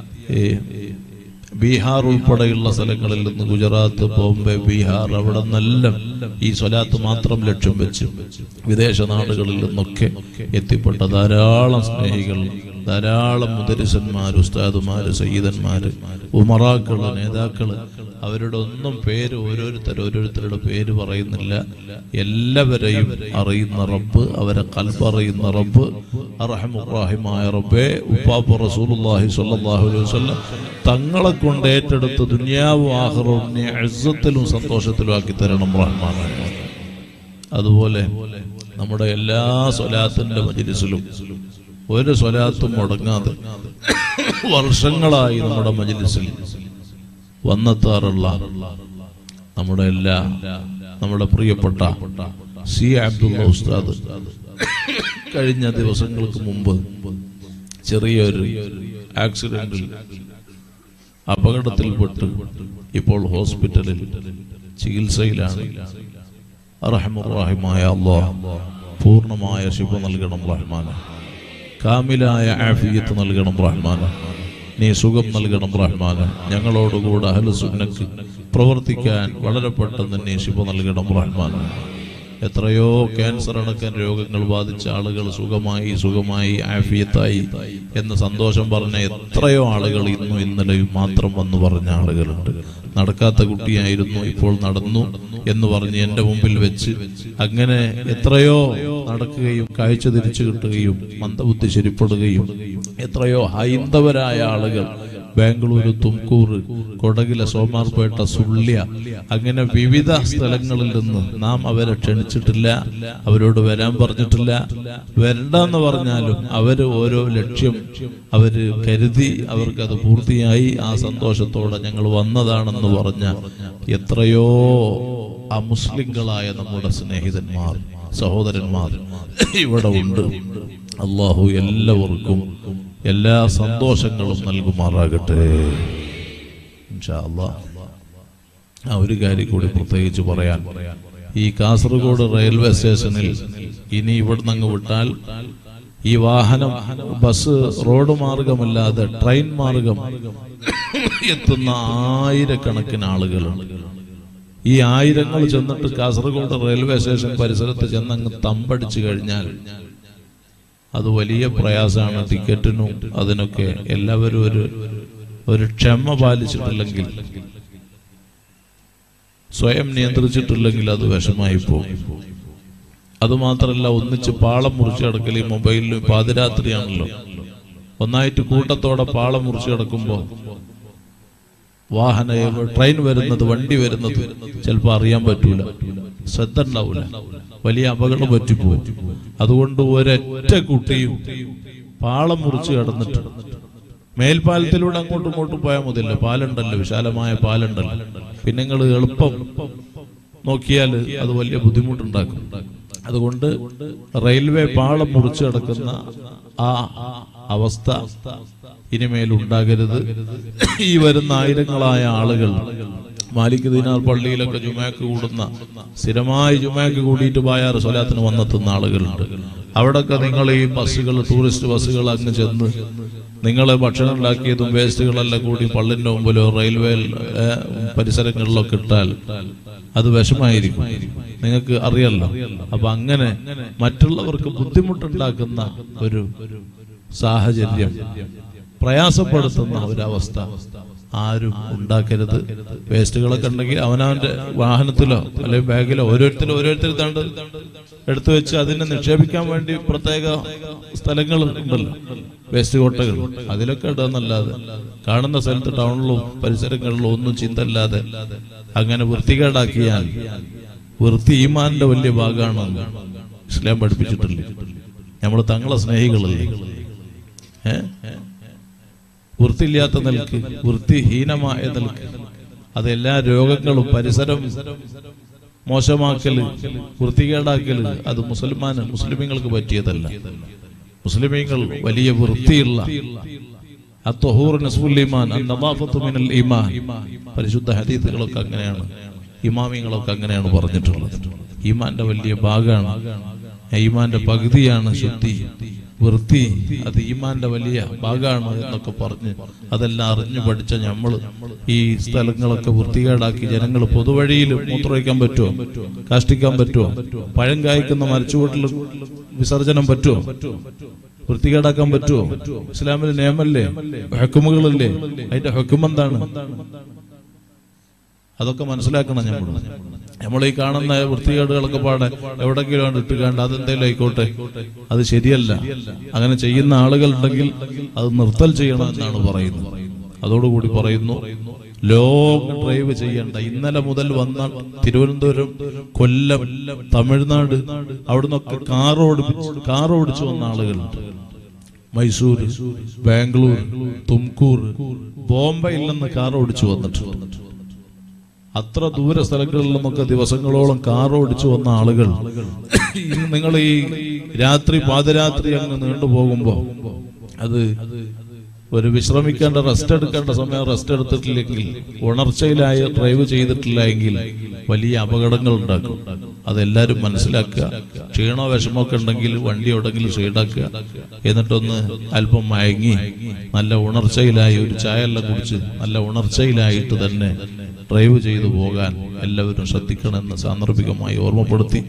ബീഹാർ ഉൾപ്പെടെയുള്ള സ്ഥലങ്ങളിൽ നിന്ന് ഗുജറാത്ത് ബോംബെ ബീഹാർ അവിടെ നിന്നെല്ലാം ഈ സ്വലാത്ത് മാത്രം ലക്ഷ്യം വെച്ച് വിദേശ നാടുകളിൽ നിന്നൊക്കെ എത്തിപ്പെട്ട ധാരാളം സ്നേഹികൾ ധാരാളം മുദരിസന്മാർ ഉസ്താദുമാര് സയ്യിദന്മാര് ഉമറാക്കള് നേതാക്കള് അവരുടെ ഒന്നും പേര് ഓരോരുത്തർ ഓരോരുത്തരുടെ പേര് പറയുന്നില്ല എല്ലാവരെയും അറിയുന്ന റബ്ബ് അവരെ ഖൽബ് അറിയുന്ന റബ്ബ് അർഹമുർ-റഹീമായ റബ്ബേ ഉപ്പാപ്പ റസൂലുള്ളാഹി സ്വല്ലല്ലാഹു അലൈഹി വസല്ലം തങ്ങളെ കൊണ്ട് ഏറ്റെടുത്ത് ദുനിയാവും ആഖിറവും നീ ഇസ്സത്തിലും സന്തോഷത്തിലും ആക്കി തരണം റഹ്മാനേ അതുപോലെ നമ്മുടെ എല്ലാ സ്വലാത്തിന്റെ മജ്ലിസിലും ഒരു സ്വലാത്തും മുടങ്ങാതെ വർഷങ്ങളായി നമ്മുടെ മജ്ലിസിൽ വന്നെത്താറുള്ള നമ്മുടെ എല്ലാ നമ്മുടെ പ്രിയപ്പെട്ട സി അബ്ദുള്ള ഉസ്താദ് കഴിഞ്ഞ ദിവസങ്ങൾക്ക് മുമ്പ് ചെറിയൊരു ആക്സിഡന്റിൽ അപകടത്തിൽപ്പെട്ട് ഇപ്പോൾ ഹോസ്പിറ്റലിൽ ചികിത്സയിലാണ് റഹ്മാനായ അല്ലാഹ് പൂർണ്ണമായ ശിഫ നൽകണം റഹ്മാനെ കാമിലായ ആഫിയത്ത് നൽകണം റഹ്മാനെ നീ സുഖം നൽകണം റഹ്മാനെ ഞങ്ങളോടുകൂടെ അഹ്ലു സുന്നക്ക് പ്രവർത്തിക്കാൻ വളരെ പെട്ടെന്ന് നീ ശിഫ നൽകണം റഹ്മാനെ എത്രയോ ക്യാൻസർ അടക്കം രോഗങ്ങൾ ബാധിച്ച ആളുകൾ സുഖമായി സുഖമായി ആഫിയത്തായി എന്ന് സന്തോഷം പറഞ്ഞ എത്രയോ ആളുകൾ ഇന്നും ഇന്നലെയും മാത്രം വന്നു പറഞ്ഞ ആളുകളുണ്ട് നടക്കാത്ത കുട്ടിയായിരുന്നു ഇപ്പോൾ നടന്നു എന്ന് പറഞ്ഞ് എൻ്റെ മുമ്പിൽ വെച്ച് അങ്ങനെ എത്രയോ നടക്കുകയും കാഴ്ച തിരിച്ചു കിട്ടുകയും മന്ദബുദ്ധി ശരിപ്പെടുകയും എത്രയോ ഹൈന്ദവരായ ആളുകൾ ബാംഗ്ലൂര് തുംകൂർ കൊടകിലെ സോമാർപേട്ട സുള്ളിയ അങ്ങനെ വിവിധ സ്ഥലങ്ങളിൽ നിന്ന് നാം അവരെ ക്ഷണിച്ചിട്ടില്ല അവരോട് വരാൻ പറഞ്ഞിട്ടില്ല വരണ്ടെന്ന് പറഞ്ഞാലും അവര് ഓരോ ലക്ഷ്യം അവര് കരുതി അവർക്കത് പൂർത്തിയായി ആ സന്തോഷത്തോടെ ഞങ്ങൾ വന്നതാണെന്ന് പറഞ്ഞ എത്രയോ അമുസ്ലിങ്ങളായ നമ്മുടെ സ്നേഹിതന്മാർ സഹോദരന്മാർ ഇവിടെ ഉണ്ട് അല്ലാഹു എല്ലാവർക്കും എല്ലാ സന്തോഷങ്ങളും നൽകുമാറാകട്ടെ ഇൻഷാ അല്ലാഹ് ആ ഒരു കാര്യം കൂടി പ്രത്യേകിച്ച് പറയാൻ ഈ കാസർഗോഡ് റെയിൽവേ സ്റ്റേഷനിൽ ഇനി ഇവിടുന്ന് അങ്ങ് വിട്ടാൽ ഈ വാഹനം ബസ് റോഡ് മാർഗമല്ലാതെ ട്രെയിൻ മാർഗം എത്തുന്ന ആയിരക്കണക്കിന് ആളുകളുണ്ട് ഈ ആയിരങ്ങൾ ചെന്നിട്ട് കാസർഗോഡ് റെയിൽവേ സ്റ്റേഷൻ പരിസരത്ത് ചെന്നങ്ങ് തമ്പടിച്ചു കഴിഞ്ഞാൽ അത് വലിയ പ്രയാസമാണ് ടിക്കറ്റിനും അതിനൊക്കെ എല്ലാവരും ഒരു ഒരു ക്ഷമ പാലിച്ചിട്ടില്ലെങ്കിൽ സ്വയം നിയന്ത്രിച്ചിട്ടില്ലെങ്കിൽ അത് വിഷമായി പോകും അതുമാത്രമല്ല ഒന്നിച്ച് പാളം മുറിച്ച് കിടക്കൽ ഈ മൊബൈലിൽ പാതിരാത്രിയാണല്ലോ ഒന്നായിട്ട് കൂട്ടത്തോടെ പാളം മുറിച്ച് കിടക്കുമ്പോൾ വാഹന ട്രെയിൻ വരുന്നത് വണ്ടി വരുന്നത് ചിലപ്പോൾ അറിയാൻ പറ്റൂല ശ്രദ്ധ ഉണ്ടാവൂല വലിയ അപകടം പറ്റിപ്പോകും അതുകൊണ്ട് ഒരൊറ്റ കുട്ടിയും പാളം മുറിച്ച് കിടന്നിട്ട് മേൽപ്പാലത്തിലൂടെ അങ്ങോട്ടും ഇങ്ങോട്ടും പോയാൽ മതിയല്ലോ, പാലുണ്ടല്ലോ, വിശാലമായ പാലുണ്ടല്ലോ. പിന്നെ നിങ്ങൾ എളുപ്പം നോക്കിയാൽ അത് വലിയ ബുദ്ധിമുട്ടുണ്ടാക്കും. അതുകൊണ്ട് റെയിൽവേ പാളം മുറിച്ചു കിടക്കുന്ന ആ അവസ്ഥ ഇനിമേലുണ്ടാകരുത്. ഈ വരുന്ന ആയിരങ്ങളായ ആളുകൾ മാലിക് ദീനാർ പള്ളിയിലൊക്കെ ജുമാക്ക് കൂടുന്ന, സ്ഥിരമായി ജുമാക്ക് കൂടിയിട്ട് ബായാർ സ്വലാത്തിന് വന്നെത്തുന്ന ആളുകളുണ്ട്. അവിടൊക്കെ നിങ്ങൾ ഈ ബസ്സുകൾ, ടൂറിസ്റ്റ് ബസ്സുകൾ അങ്ങ് ചെന്ന് നിങ്ങളെ ഭക്ഷണം ഉണ്ടാക്കിയതും വേസ്റ്റുകളെല്ലാം കൂടി പള്ളിന്റെ മുമ്പിലോ റെയിൽവേ പരിസരങ്ങളിലൊക്കെ ഇട്ടാൽ അത് വിഷമായിരിക്കും, നിങ്ങൾക്ക് അറിയല്ലോ. അപ്പൊ അങ്ങനെ മറ്റുള്ളവർക്ക് ബുദ്ധിമുട്ടുണ്ടാക്കുന്ന ഒരു സാഹചര്യം, പ്രയാസപ്പെടുത്തുന്ന ഒരവസ്ഥ ആരും ഉണ്ടാക്കരുത്. വേസ്റ്റുകളൊക്കെ ഉണ്ടെങ്കിൽ അവനവന്റെ വാഹനത്തിലോ അല്ലെങ്കിൽ ബാഗിലോ ഓരോരുത്തരും ഓരോരുത്തർ തണ്ട് എടുത്തു വെച്ച് അതിനെ നിക്ഷേപിക്കാൻ വേണ്ടി പ്രത്യേക സ്ഥലങ്ങൾ ഉണ്ടല്ലോ, വേസ്റ്റ് കോട്ടകൾ, അതിലൊക്കെ ഇടാന്നല്ലാതെ കാണുന്ന സ്ഥലത്ത് ടൗണിലും പരിസരങ്ങളിലും ഒന്നും ചിന്തല്ലാതെ അങ്ങനെ വൃത്തികേടാക്കിയാൽ, വൃത്തി ഈമാന്റെ വലിയ ഭാഗമാണെന്ന് ഇസ്ലാം പഠിപ്പിച്ചിട്ടില്ല. നമ്മൾ തങ്ങളെ സ്നേഹികളല്ലേ, ഏഹ് വൃത്തിയില്ലാത്ത നിൽക്ക്, വൃത്തിഹീനമായ നിൽക്ക്, അതെല്ലാ രോഗങ്ങളും പരിസരം മോശമാക്കല്, വൃത്തികേടാക്കല് അത് മുസൽമാന് മുസ്ലിമീങ്ങൾക്ക് പറ്റിയതല്ല. മുസ്ലിമീങ്ങൾ വലിയ വൃത്തിയുള്ള പരിശുദ്ധ ഹദീസുകളൊക്കെ അങ്ങനെയാണ്, ഇമാമിങ്ങളൊക്കെ അങ്ങനെയാണ് പറഞ്ഞിട്ടുള്ളത്. ഈമാന്റെ വലിയ ഭാഗമാണ്, ഈമാന്റെ പകുതിയാണ് ശുദ്ധി, വൃത്തി. അത് ഈമാന്റെ വലിയ ഭാഗമാണ് എന്നൊക്കെ പറഞ്ഞ് അതെല്ലാം അറിഞ്ഞു പഠിച്ച നമ്മൾ ഈ സ്ഥലങ്ങളൊക്കെ വൃത്തികേടാക്കി ജനങ്ങൾ പൊതുവഴിയിൽ മൂത്രമൊഴിക്കാൻ പറ്റുമോ, കാഷ്ടിക്കാൻ പറ്റുമോ, പഴം കായ്ക്കുന്ന മരച്ചുവട്ടിൽ വിസർജനം പറ്റുമോ, വൃത്തികേടാക്കാൻ പറ്റുമോ? ഇസ്ലാമിൽ നിയമല്ലേ, ഹുക്കുമുകളല്ലേ, അതിന്റെ ഹുക്കും എന്താണ്? അതൊക്കെ മനസ്സിലാക്കണം. നമ്മൾ നമ്മൾ ഈ കാണുന്ന വൃത്തികേടുകളൊക്കെ പാടെ എവിടെങ്കിലും ഇട്ട് കണ്ട് അതെന്തെങ്കിലും ആയിക്കോട്ടെ, അത് ശരിയല്ല. അങ്ങനെ ചെയ്യുന്ന ആളുകൾ ഉണ്ടെങ്കിൽ അത് നിർത്തൽ ചെയ്യണം എന്നാണ് പറയുന്നത്. അതോടുകൂടി പറയുന്നു, ലോങ് ഡ്രൈവ് ചെയ്യണ്ട. ഇന്നലെ മുതൽ വന്ന തിരുവനന്തപുരം, കൊല്ലം, തമിഴ്നാട്, അവിടുന്നൊക്കെ കാർ ഓടിച്ച് കാർ ഓടിച്ചു വന്ന ആളുകളുണ്ട്. മൈസൂർ, ബാംഗ്ലൂർ, തുംകൂർ, ബോംബെയിൽ നിന്ന് കാർ ഓടിച്ചു വന്നിട്ടുണ്ട്. അത്ര ദൂര സ്ഥലങ്ങളിൽ നിന്നൊക്കെ ദിവസങ്ങളോളം കാർ ഓടിച്ചു വന്ന ആളുകൾ നിങ്ങൾ ഈ രാത്രി പാതിരാത്രി അങ്ങ് നീണ്ടുപോകുമ്പോ അത് ഒരു വിശ്രമിക്കേണ്ട, റെസ്റ്റ് എടുക്കേണ്ട സമയം റെസ്റ്റ് എടുത്തിട്ടില്ലെങ്കിൽ, ഉണർച്ചയിലായി ഡ്രൈവ് ചെയ്തിട്ടില്ല എങ്കിൽ വലിയ അപകടങ്ങൾ ഉണ്ടാക്കും. അതെല്ലാരും മനസ്സിലാക്കുക. ക്ഷീണോ വിഷമൊക്കെ ഉണ്ടെങ്കിൽ വണ്ടി എവിടെങ്കിലും സൈഡാക്കുക, എന്നിട്ടൊന്ന് അല്പം മയങ്ങി നല്ല ഉണർച്ചയിലായി ഒരു ചായ എല്ലാം കുടിച്ച് നല്ല ഉണർച്ചയിലായിട്ട് തന്നെ ഡ്രൈവ് ചെയ്തു പോകാൻ എല്ലാവരും ശ്രദ്ധിക്കണമെന്ന് സാന്ദർഭികമായി ഓർമ്മപ്പെടുത്തി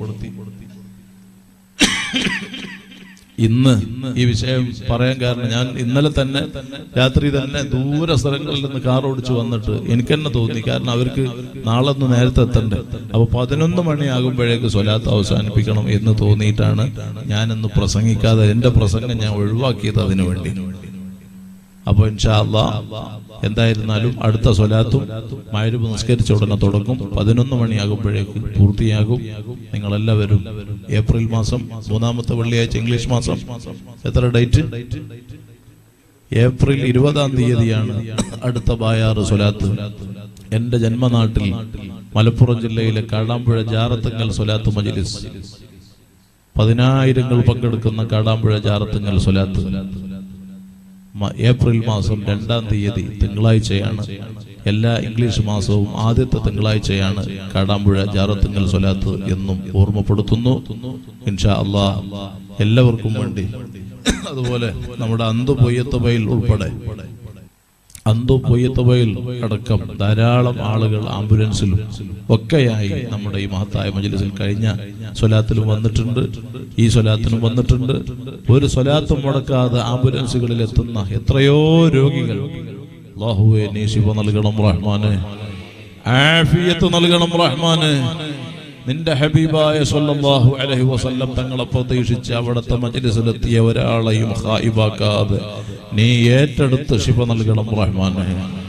ഇന്ന് ഈ വിഷയം പറയാൻ കാരണം, ഞാൻ ഇന്നലെ തന്നെ രാത്രി തന്നെ ദൂര സ്ഥലങ്ങളിൽ നിന്ന് കാർ ഓടിച്ചു വന്നിട്ട് എനിക്ക് തന്നെ തോന്നി, കാരണം അവർക്ക് നാളെ ഒന്ന് നേരത്തെ എത്തണ്ടേ, അപ്പൊ പതിനൊന്ന് മണിയാകുമ്പോഴേക്ക് സ്വലാത്ത് അവസാനിപ്പിക്കണം എന്ന് തോന്നിയിട്ടാണ് ഞാനിന്ന് പ്രസംഗിക്കാതെ എന്റെ പ്രസംഗം ഞാൻ ഒഴിവാക്കിയത് അതിനു വേണ്ടി. അപ്പൊ ഇൻഷാ അല്ലാഹ് എന്തായിരുന്നാലും അടുത്ത സ്വലാത്തും മഗ്‌രിബ് നിസ്കരിച്ച ഉടനെ തുടങ്ങും. പതിനൊന്ന് മണിയാകുമ്പോഴേക്ക് പൂർത്തിയാകും. നിങ്ങളെല്ലാവരും ഏപ്രിൽ മാസം മൂന്നാമത്തെ വെള്ളിയാഴ്ച, ഇംഗ്ലീഷ് മാസം എത്ര ഡേറ്റ്? ഏപ്രിൽ ഇരുപതാം തീയതിയാണ് അടുത്ത ബായാറ് സ്വലാത്ത്. എന്റെ ജന്മനാട്ടിൽ മലപ്പുറം ജില്ലയിലെ കാടാമ്പുഴ ജാറത്തുങ്കൽ സ്വലാത്ത് മജ്‌ലിസ്, പതിനായിരങ്ങൾ പങ്കെടുക്കുന്ന കാടാമ്പുഴ ജാറത്തുങ്കൽ സ്വലാത്ത് ഏപ്രിൽ മാസം രണ്ടാം തീയതി തിങ്കളാഴ്ചയാണ്. എല്ലാ ഇംഗ്ലീഷ് മാസവും ആദ്യത്തെ തിങ്കളാഴ്ചയാണ് കാടാമ്പുഴ ജാറത്തുങ്കൽ സ്വലാത്ത് എന്നും ഓർമ്മപ്പെടുത്തുന്നു. ഇൻഷാ അല്ലാഹ് എല്ലാവർക്കും വേണ്ടി, അതുപോലെ നമ്മുടെ അന്തു പൊയ്യത്തുബയിൽ ഉൾപ്പെടെ, അന്തു പൊയ്യത്തുബയിൽ അടക്കം ധാരാളം ആളുകൾ ആംബുലൻസിലും ഒക്കെയായി നമ്മുടെ ഈ മഹത്തായ മജ്‌ലിസിൽ കഴിഞ്ഞ സ്വലാത്തിലും വന്നിട്ടുണ്ട്, ഈ സ്വലാത്തിനും വന്നിട്ടുണ്ട്. ഒരു സ്വലാത്തും മുടക്കാതെ ആംബുലൻസുകളിൽ എത്തുന്ന എത്രയോ രോഗികൾ. അല്ലാഹുവേ നീ ശിഫ നൽകണം റഹ്മാനെ, ആഫിയത്ത് നൽകണം റഹ്മാനെ. നിന്റെ ഹബീബായ സ്വല്ലല്ലാഹു അലൈഹി വസല്ലം തങ്ങളെ പ്രതീക്ഷിച്ച് അവിടുത്തെ മജ്‌ലിസിലെത്തിയ ഒരാളെയും ഖായിബാക്കാതെ നീ ഏറ്റെടുത്ത് ശിഫ നൽകണം റഹ്മാനെ.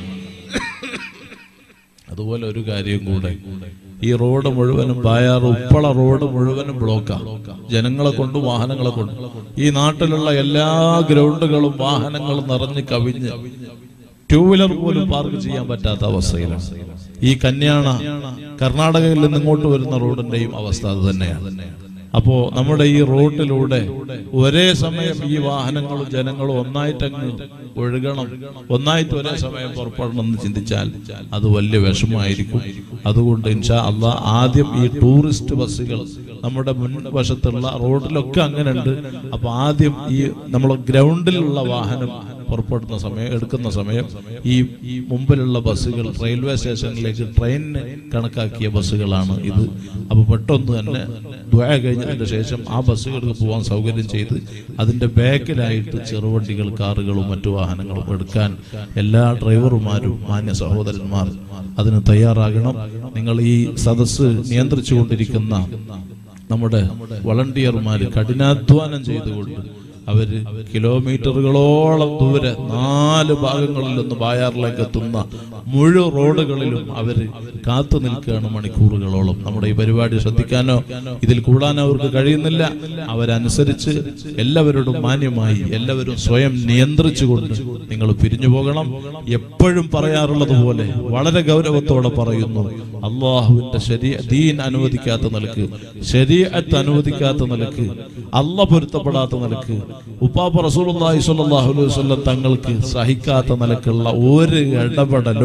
അതുപോലെ ഒരു കാര്യം കൂടെ, ഈ റോഡ് മുഴുവനും ബായാർ ഉപ്പള റോഡ് മുഴുവനും ബ്ലോക്കാ. ജനങ്ങളെ കൊണ്ടും വാഹനങ്ങളെ കൊണ്ടും. ഈ നാട്ടിലുള്ള എല്ലാ ഗ്രൗണ്ടുകളും വാഹനങ്ങളും നിറഞ്ഞ് കവിഞ്ഞ് ടൂ വീലർ പോലും പാർക്ക് ചെയ്യാൻ പറ്റാത്ത അവസ്ഥയിലാണ്. ഈ കന്യാണ കർണാടകയിൽ നിന്ന് ഇങ്ങോട്ട് വരുന്ന റോഡിന്റെയും അവസ്ഥ അത് തന്നെയാണ്. അപ്പോ നമ്മുടെ ഈ റോഡിലൂടെ ഒരേ സമയം ഈ വാഹനങ്ങളും ജനങ്ങളും ഒന്നായിട്ടങ്ങ് ഒഴുകണം, ഒന്നായിട്ട് ഒരേ സമയം പുറപ്പെടണം എന്ന് ചിന്തിച്ചാൽ അത് വലിയ വിഷമമായിരിക്കും. അതുകൊണ്ട് ഇൻഷാ അള്ളാ ആദ്യം ഈ ടൂറിസ്റ്റ് ബസ്സുകൾ നമ്മുടെ മുൻവശത്തുള്ള റോഡിലൊക്കെ അങ്ങനെ ഉണ്ട്. അപ്പൊ ആദ്യം ഈ നമ്മളെ ഗ്രൗണ്ടിലുള്ള വാഹനം പുറപ്പെടുന്ന സമയം എടുക്കുന്ന സമയം ഈ മുമ്പിലുള്ള ബസ്സുകൾ റെയിൽവേ സ്റ്റേഷനിലേക്ക് ട്രെയിനിന് കണക്കാക്കിയ ബസ്സുകളാണ് ഇത്. അപ്പൊ പെട്ടെന്ന് തന്നെ ദുആ കഴിഞ്ഞതിന് ശേഷം ആ ബസ്സുകൾക്ക് പോകാൻ സൗകര്യം ചെയ്ത് അതിന്റെ ബാക്കിലായിട്ട് ചെറുവണ്ടികൾ, കാറുകളും മറ്റു വാഹനങ്ങളും എടുക്കാൻ എല്ലാ ഡ്രൈവർമാരും മാന്യ സഹോദരന്മാർ അതിന് തയ്യാറാകണം. നിങ്ങൾ ഈ സദസ്സ് നിയന്ത്രിച്ചു കൊണ്ടിരിക്കുന്ന നമ്മുടെ വളണ്ടിയർമാര് കഠിനാധ്വാനം ചെയ്തുകൊണ്ട് അവര് കിലോമീറ്ററുകളോളം ദൂരെ നാല് ഭാഗങ്ങളിൽ നിന്ന് ബായാറിലേക്ക് എത്തുന്ന മുഴുവൻ റോഡുകളിലും അവര് കാത്തു നിൽക്കുകയാണ് മണിക്കൂറുകളോളം. നമ്മുടെ ഈ പരിപാടി ശ്രദ്ധിക്കാനോ ഇതിൽ കൂടാനോ അവർക്ക് കഴിയുന്നില്ല. അവരനുസരിച്ച് എല്ലാവരോടും മാന്യമായി എല്ലാവരും സ്വയം നിയന്ത്രിച്ചുകൊണ്ട് നിങ്ങൾ പിരിഞ്ഞു പോകണം. എപ്പോഴും പറയാറുള്ളത് പോലെ വളരെ ഗൗരവത്തോടെ പറയുന്നു, അള്ളാഹുവിന്റെ ശരീഅ ദീൻ അനുവദിക്കാത്ത നിലക്ക്, ശരീഅത്ത് അനുവദിക്കാത്ത നിലക്ക്, അള്ളാഹ് പൊരുത്തപ്പെടാത്ത നിലക്ക്, ഉപ്പാപ്പ റസൂലുള്ളാഹി സ്വല്ലല്ലാഹു അലൈഹി വസല്ലം തങ്ങൾക്ക് സഹിക്കാത്ത നിലക്കുള്ള ഒരു ഇടപെടലും,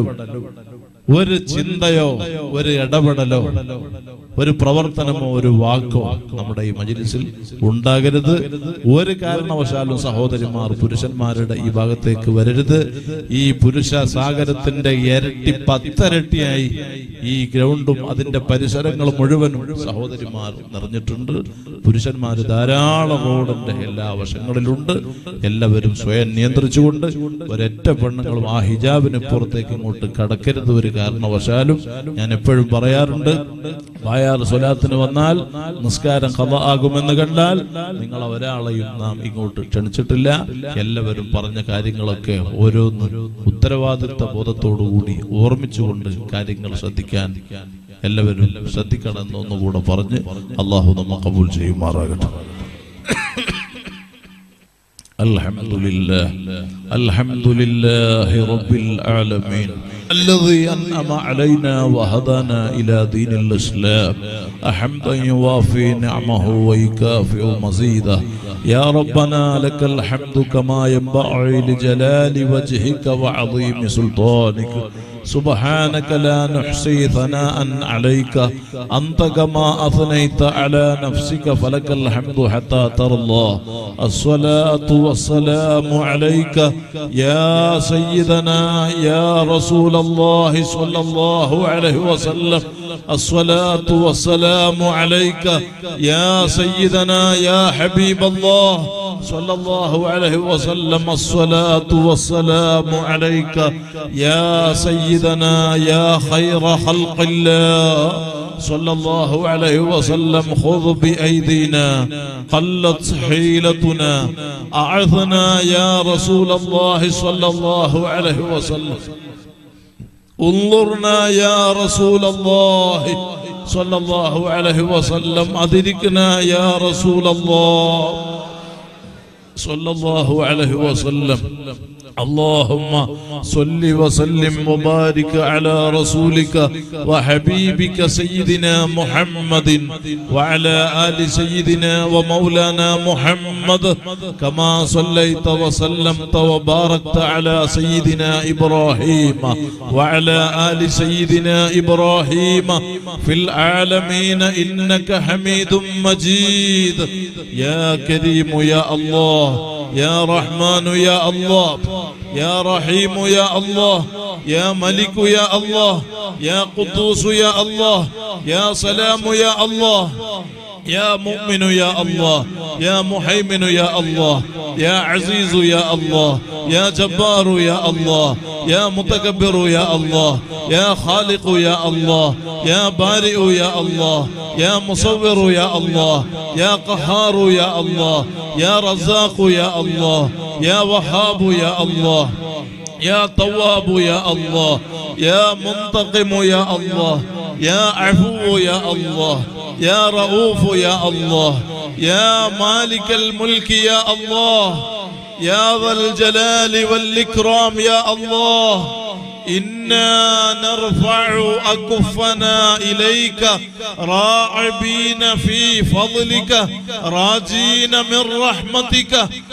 ഒരു ചിന്തയോ ഒരു ഇടപെടലോ ഒരു പ്രവർത്തനമോ ഒരു വാക്കോ നമ്മുടെ ഈ മജ്‌ലിസിൽ ഉണ്ടാകരുത്. ഒരു കാരണവശാലും സഹോദരിമാർ പുരുഷന്മാരുടെ ഈ ഭാഗത്തേക്ക് വരരുത്. ഈ പുരുഷ സാഗരത്തിന്റെ ഇരട്ടി പത്തരട്ടിയായി ഈ ഗ്രൗണ്ടും അതിന്റെ പരിസരങ്ങളും മുഴുവനും സഹോദരിമാർ നിറഞ്ഞിട്ടുണ്ട്. പുരുഷന്മാർ ധാരാളം റോഡിന്റെ എല്ലാ വശങ്ങളിലുണ്ട്. എല്ലാവരും സ്വയം നിയന്ത്രിച്ചുകൊണ്ട് ഒരൊറ്റ പെണ്ണുങ്ങളും ആ ഹിജാബിന് പുറത്തേക്ക് ഇങ്ങോട്ട് കടക്കരുത് ഒരു കാരണവശാലും. ഞാൻ എപ്പോഴും പറയാറുണ്ട്, ബായാർ സ്വലാത്തിന് വന്നാൽ നിസ്കാരം ഖളാ ആകുമെന്ന് കണ്ടാൽ നിങ്ങൾ ഒരാളെയും നാം ഇങ്ങോട്ട് ക്ഷണിച്ചിട്ടില്ല. എല്ലാവരും പറഞ്ഞ കാര്യങ്ങളൊക്കെ ഓരോന്നും ഉത്തരവാദിത്വ ബോധത്തോടുകൂടി ഓർമ്മിച്ചുകൊണ്ട് കാര്യങ്ങൾ ശ്രദ്ധിക്കാൻ എല്ലാവരും ശ്രദ്ധിക്കണമെന്ന് ഒന്നുകൂടെ പറഞ്ഞ് അള്ളാഹു നമ്മെ ഖബൂൽ ചെയ്യുമാറാകട്ടെ. അൽഹംദുലില്ലാഹ് അൽഹംദുലില്ലാഹി റബ്ബിൽ ആലമീൻ الذي أنعم علينا وهدانا إلى دين الإسلام حمدا يوافي نعمه ويكافئ مزيده. يا ربنا لك الحمد كما ينبغي لجلال وجهك وعظيم سلطانك. سبحانك لا نحصي ثناء عليك أنت كما أثنيت على نفسك فلك الحمد حتى ترضى. الصلاة والسلام عليك يا سيدنا يا رسول الله صلى الله عليه وسلم. الصلاة والسلام عليك يا سيدنا يا حبيب الله صلى الله عليه وسلم. الصلاة والسلام عليك يا سيدنا يا خير خلق الله صلى الله عليه وسلم. خذ بأيدينا قلت حيلتنا أعثنا يا رسول الله صلى الله عليه وسلم. انظرنا يا رسول الله صلى الله عليه وسلم. أدركنا يا رسول الله صلى الله عليه وسلم. اللهم صل وسلم وبارك على رسولك وحبيبك سيدنا محمد وعلى آل سيدنا ومولانا محمد كما صليت وسلمت وباركت على سيدنا إبراهيم وعلى آل سيدنا إبراهيم في العالمين إنك حميد مجيد. يا كريم يا الله، يا رحمن يا الله، يا رحيم يا الله، يا ملك يا الله، يا قدوس يا الله، يا سلام يا الله، يا مؤمن يا الله، يا محيمن يا الله، يا عزيز يا الله، يا جبار يا الله، يا متكبر يا الله، يا خالق يا الله، يا بارئ يا الله، يا مصور يا الله، يا قهار يا الله، يا رزاق يا الله، يا وهاب يا الله، يا تواب يا الله، يا منتقم يا الله، يا عفو يا الله، يا رؤوف يا الله، യാ മാലിക്കൽ മുൽക്കി യാ അല്ലാഹ് യാ ദൽ ജലാലി വൽ ഇക്റാം യാ അല്ലാഹ് إنا نرفع أكفنا إليك راعبين في فضلك راجين من رحمتك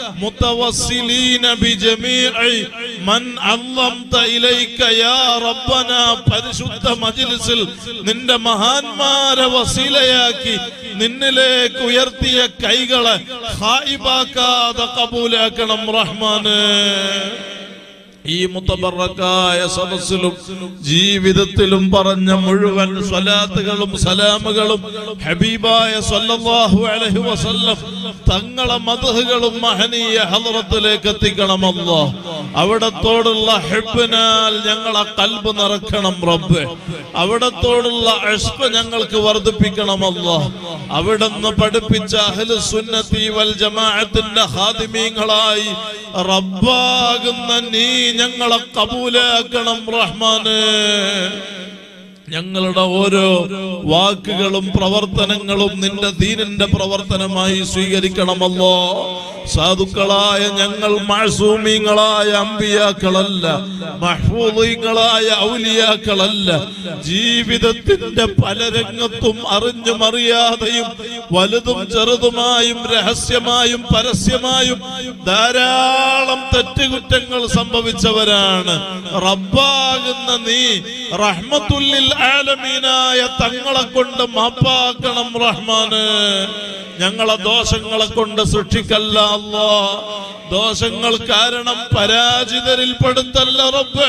متوسلين بجميع من عظمت إليك يا ربنا പരിശുദ്ധ മജ്‌ലിസിൽ നിന്റെ മഹാന്മാരെ വസീലയാക്കി നിന്നിലേക്ക് ഉയർത്തിയ കൈകളെ ഖായിബാക്കാതെ ഖബൂലാക്കണം റഹ്മാനേ. ഈ മുതബറക്കായ സദസ്സിലും ജീവിതത്തിലും പറഞ്ഞ മുഴുവൻ സ്വലാത്തുകളും സലാമുകളും ഹബീബായ സല്ലല്ലാഹു അലൈഹി വസല്ലം തങ്ങളെ മദ്ഹുകളും മഹനീയ ഹദ്റത്തിലേക്ക് എത്തിക്കണം അല്ലാഹ്. അവിടത്തോടുള്ള ഹിബ്ബിനാൽ ഞങ്ങളെ ഖൽബ് നിറക്കണം റബ്ബേ. അവിടത്തോടുള്ള ഇഷ്ഖ് ഞങ്ങൾക്ക് വർദ്ധിപ്പിക്കണം അല്ലാഹ്. അവിടുന്ന് പഠിപ്പിച്ച അഹ്ലുസ് സുന്നത്തി വൽ ജമാഅത്തിന്റെ ഖാദിമീങ്ങളായി റബ്ബാകുന്ന നീ ഞങ്ങളെ കബൂലാക്കണം റഹ്മാനേ. ഞങ്ങളുടെ ഓരോ വാക്കുകളും പ്രവർത്തനങ്ങളും നിന്റെ ദീനിന്റെ പ്രവർത്തനമായി സ്വീകരിക്കണമല്ലോ. സാധുക്കളായ ഞങ്ങൾ മഅ്സൂമീങ്ങളായ അമ്പിയാക്കളല്ല, മഹ്ഫൂദീങ്ങളായ ഔലിയാക്കളല്ല. ജീവിതത്തിന്റെ പല രംഗത്തും അറിഞ്ഞും അറിയാതെയും വലുതും ചെറുതുമായും രഹസ്യമായും പരസ്യമായും ധാരാളം തെറ്റുകുറ്റങ്ങൾ സംഭവിച്ചവരാണ്. റബ്ബാകുന്ന നീ റഹ്മത്തുല്ലിൽ ആലമീനായ തങ്ങളെ കൊണ്ട് മാപ്പാക്കണം റഹ്മാന്. ഞങ്ങളെ ദോഷങ്ങളെ കൊണ്ട് സൃഷ്ടിക്കല്ല അല്ലാഹ്. ദോഷങ്ങൾ കാരണം പരാജിതരിൽ പെടുത്തല്ല റബ്ബ്.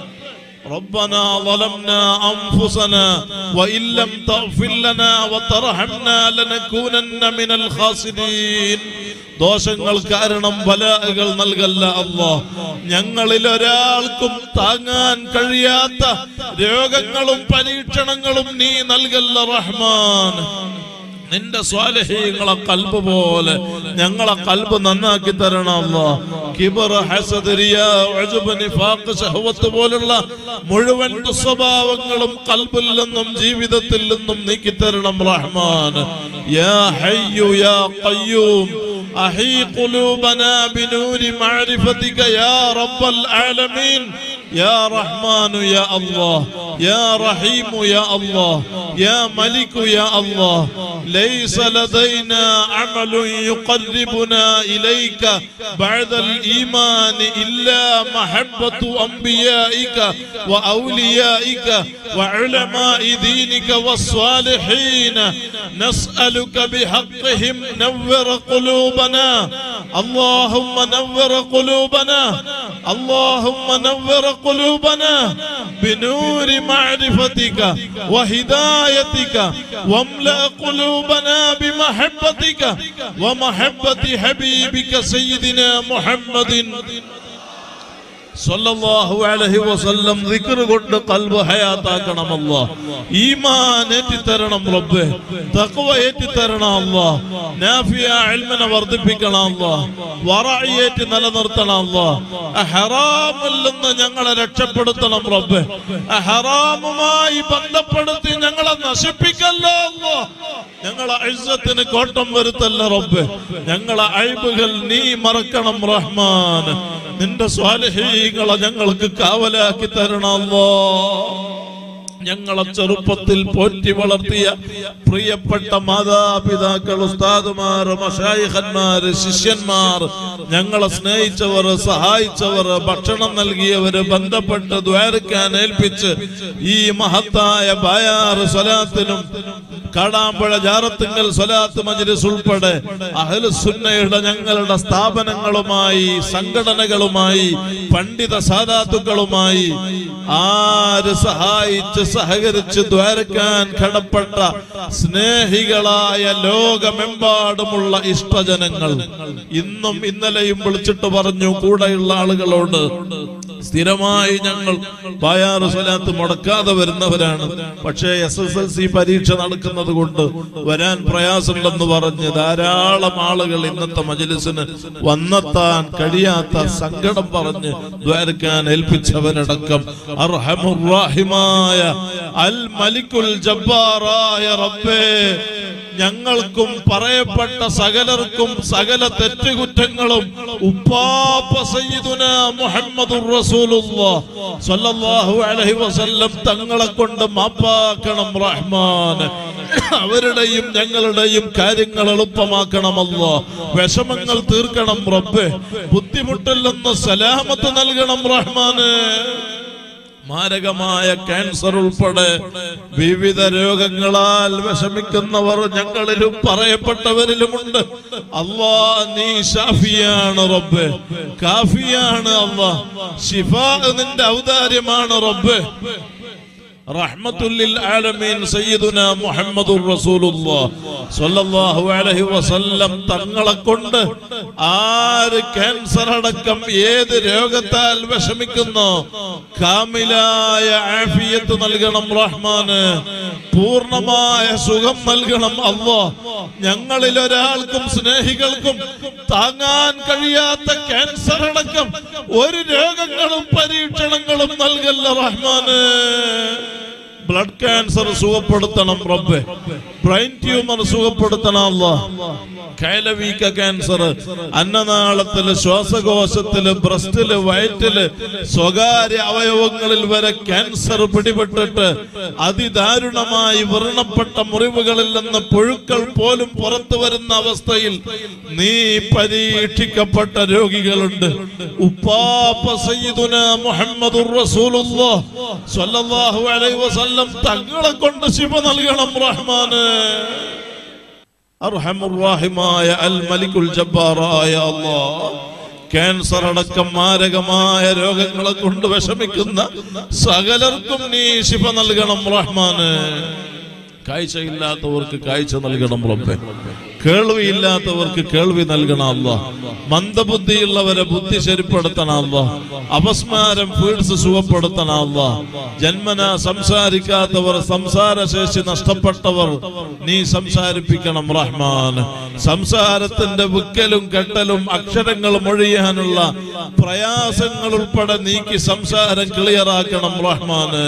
ربنا ظلمنا أنفسنا وإن لم تغفر لنا وترحمنا لنكونن من الخاسرين. ദോഷങ്ങൾ കാരണം ബലാഅകൾ നൽകല്ല അല്ലാഹ്. ഞങ്ങളിൽ ഒരാൾക്കും താങ്ങാൻ കഴിയാത്ത രോഗങ്ങളും പരീക്ഷണങ്ങളും നീ നൽകല്ല റഹ്മാൻ. നിന്റെ സ്വാലിഹീങ്ങളെ ഖൽബ് പോലെ ഞങ്ങളെ ഖൽബ് നന്നാക്കി തരണം അല്ലാഹ്. കിബ്ർ, ഹസദ്, റിയാ, ഉജ്ബ്, നിഫാഖ്, ശഹവത്ത് പോലുള്ള മുഴുവൻ ദുസ്വഭാവങ്ങളും ഖൽബിൽ നിന്നും ജീവിതത്തിൽ നിന്നും നീക്കി തരണം റഹ്മാൻ. യാ ഹയ്യു യാ ഖയ്യൂം അഹീ ഖുലൂബനാ ബിനൂരി മഅരിഫതിക യാ റബ്ബൽ ആലമീൻ. يا رحمن يا الله يا رحيم يا الله يا ملك يا الله ليس لدينا عمل يقربنا إليك بعد الإيمان إلا محبة أنبيائك وأوليائك وعلماء دينك والصالحين نسألك بحقهم نور قلوبنا اللهم نور قلوبنا اللهم نور قلوبنا بنور معرفتك وهدايتك واملأ قلوبنا بمحبتك ومحبة حبيبك سيدنا محمد സല്ലല്ലാഹു അലൈഹി വസല്ലം. ദിക്ർ കൊണ്ട് ഖൽബ് ഹയാത്താക്കണം അല്ലാഹ്. ഈമാൻ ഏറ്റിത്തരണം റബ്ബേ. തഖ്വ ഏറ്റിത്തരണം അല്ലാഹ്. നാഫിയ ഇൽമിനെ വർദ്ധിപ്പിക്കണം അല്ലാഹ്. വറഇയത്ത് നിലനിർത്തണം അല്ലാഹ്. ഹറാമിൽ നിന്ന് ഞങ്ങളെ രക്ഷപ്പെടുത്തണം റബ്ബേ. ഹറാമുമായി ബന്ധപ്പെടുത്തി ഞങ്ങളെ നശിപ്പിക്കല്ലോ അല്ലാഹ്. ഞങ്ങളെ ഇസ്സത്തിന് കോട്ടം വരുത്തല്ല റബ്ബേ. ഞങ്ങളെ അയ്ബുകൾ നീ മറക്കണം റഹ്മാൻ. നിന്റെ സ്വാലിഹീങ്ങളെ ഞങ്ങൾക്ക് കാവലാക്കി തരണം അല്ലാഹ്. ഞങ്ങളെ ചെറുപ്പത്തിൽ പോറ്റി വളർത്തിയ പ്രിയപ്പെട്ട മാതാപിതാക്കൾ, ഉസ്താദുമാർ, മശായിഖന്മാർ, ശിഷ്യന്മാർ, ഞങ്ങളെ സ്നേഹിച്ചവർ, സഹായിച്ചവർ, ഭക്ഷണം നൽകിയവർ, ബന്ധപ്പെട്ട് ദ്വാരക്കാൻ ഏൽപ്പിച്ച് ഈ മഹത്തായ ബയാർ സ്വലാത്തിനും കാടാമ്പുഴ ജാറത്തുങ്കൽ സ്വലാത്ത് മജ്ലിസ് ഉൾപ്പെടെ അഹ്ലുസ് സുന്നയുടെ ഞങ്ങളുടെ സ്ഥാപനങ്ങളുമായി, സംഘടനകളുമായി, പണ്ഡിത സാദാത്തുക്കളുമായി ആര് സഹായിച്ച് സഹകരിച്ച് ദ്വാരക്കാൻ കടപ്പെട്ട സ്നേഹികളായ ലോകമെമ്പാടുമുള്ള ഇഷ്ടജനങ്ങൾ ഇന്നും ഇന്നലെയും വിളിച്ചിട്ട് പറഞ്ഞു കൂടെയുള്ള ആളുകളോട്, സ്ഥിരമായി ഞങ്ങൾ ബയാർ സ്വലാത്ത് മുടക്കാതെ വരുന്നവരാണ്, പക്ഷേ എസ് എസ് എൽ സി പരീക്ഷ നടക്കുന്നത് കൊണ്ട് വരാൻ പ്രയാസമുണ്ടെന്ന് പറഞ്ഞ് ധാരാളം ആളുകൾ ഇന്നത്തെ മജ്ലിസിന് വന്നെത്താൻ കഴിയാത്ത സങ്കടം പറഞ്ഞ് ദ്വാരക്കാൻ ഏൽപ്പിച്ചവരടക്കം അർഹമുർ റഹീമായ അൽ മലിക്കുൽ ജബ്ബാറായ റബ്ബേ, ഞങ്ങൾക്കും പറയപ്പെട്ട സകലർക്കും സകല തെറ്റുകുറ്റങ്ങളും ഉപ്പാപ്പ സയ്യിദുന മുഹമ്മദുർ റസൂലുള്ളാഹ് സ്വല്ലല്ലാഹു അലൈഹി വസല്ലം തങ്ങളെ കൊണ്ട് മാപ്പാക്കണം റഹ്മാൻ. അവരുടെയും ഞങ്ങളുടെയും കാര്യങ്ങൾ എളുപ്പമാക്കണം അല്ലാഹ്. വിഷമങ്ങൾ തീർക്കണം റബ്ബേ. ബുദ്ധിമുട്ടിൽ നിന്ന് സലാമത്ത് നൽകണം റഹ്മാന്. മാരകമായ ക്യാൻസർ ഉൾപ്പെടെ വിവിധ രോഗങ്ങളാൽ വിഷമിക്കുന്നവർ ഞങ്ങളിലും പറയപ്പെട്ടവരിലുമുണ്ട്. അല്ലാ നീ ഷാഫിയാണ് റബ്ബേ, കാഫിയാണ് അല്ലാ. ശിഫാ നിന്റെ ഔദാര്യമാണ് റബ്ബേ. റഹ്മത്തുൽ ആലമീൻ സയ്യിദുനാ മുഹമ്മദുർ റസൂലുള്ളാഹ് സ്വല്ലല്ലാഹു അലൈഹി വസല്ലം തങ്ങളെ കൊണ്ട് ആര് ക്യാൻസർ അടക്കം ഏത് രോഗത്താൽ വിഷമിക്കുന്നു കാമിലായ ആഫിയത്ത് നൽകണം റഹ്മാന്. പൂർണ്ണമായ സുഖം നൽകണം അല്ലാഹ്. ഞങ്ങളിൽ ഒരാൾക്കും സ്നേഹികൾക്കും താങ്ങാൻ കഴിയാത്ത ക്യാൻസർ അടക്കം ഒരു രോഗങ്ങളും പരീക്ഷണങ്ങളും നൽകല്ല റഹ്മാന്. ബ്ലഡ് ക്യാൻസർ സുഖപ്പെടുത്തണം റബ്ബേ. ബ്രെയിൻ ട്യൂമർ സുഖപ്പെടുത്തണം അല്ലാഹ്. കൈലവീക്ക ക്യാൻസർ, അന്നനാളത്തില്, ശ്വാസകോശത്തില്, ബ്രസ്റ്റില്, വയറ്റില്, സ്വകാര്യ അവയവങ്ങളിൽ വരെ ക്യാൻസർ പിടിപെട്ടിട്ട് അതിദാരുണമായി വ്രണപ്പെട്ട മുറിവുകളിൽ നിന്ന് പുഴുക്കൾ പോലും പുറത്തു വരുന്ന അവസ്ഥയിൽ നീ പരീക്ഷിക്കപ്പെട്ട രോഗികളുണ്ട്. ഉപ്പാപ്പ സയ്യിദുനാ മുഹമ്മദുർ റസൂലുള്ളാഹ് സ്വല്ലല്ലാഹു അലൈഹി വസല്ലം തങ്ങളെ കൊണ്ട് ശിഫ നൽകണം റഹ്മാന്. അർഹമുർ റഹീമായ അൽ മലിക്കുൽ ജബ്ബാറായ അല്ലാഹ്, ക്യാൻസർ അടക്കം മാരകമായ രോഗങ്ങളെ കൊണ്ട് വിഷമിക്കുന്ന സകലർക്കും നീ ശിഫ നൽകണം റഹ്മാന്. കാഴ്ചയില്ലാത്തവർക്ക് കാഴ്ച നൽകണം റബ്ബേ. കേൾവിയില്ലാത്തവർക്ക് കേൾവി നൽകണം അല്ലാഹ്. മന്ദബുദ്ധിയുള്ളവരെ ബുദ്ധി ശരിപ്പെടുത്തണം അല്ലാഹ്. അപസ്മാരം ഫീഡ്സ് സുഖപ്പെടുത്തണം അല്ലാഹ്. ജന്മനാ സംസാരിക്കാത്തവർ, സംസാരശേഷി നഷ്ടപ്പെട്ടവർ നീ സംസാരിപ്പിക്കണം റഹ്മാൻ. സംസാരത്തിന്റെ വിക്കലും കെട്ടലും അക്ഷരങ്ങൾ മൊഴിയാനുള്ള പ്രയാസങ്ങൾ ഉൾപ്പെടെ നീക്കി സംസാരം ക്ലിയറാക്കണം റഹ്മാന്.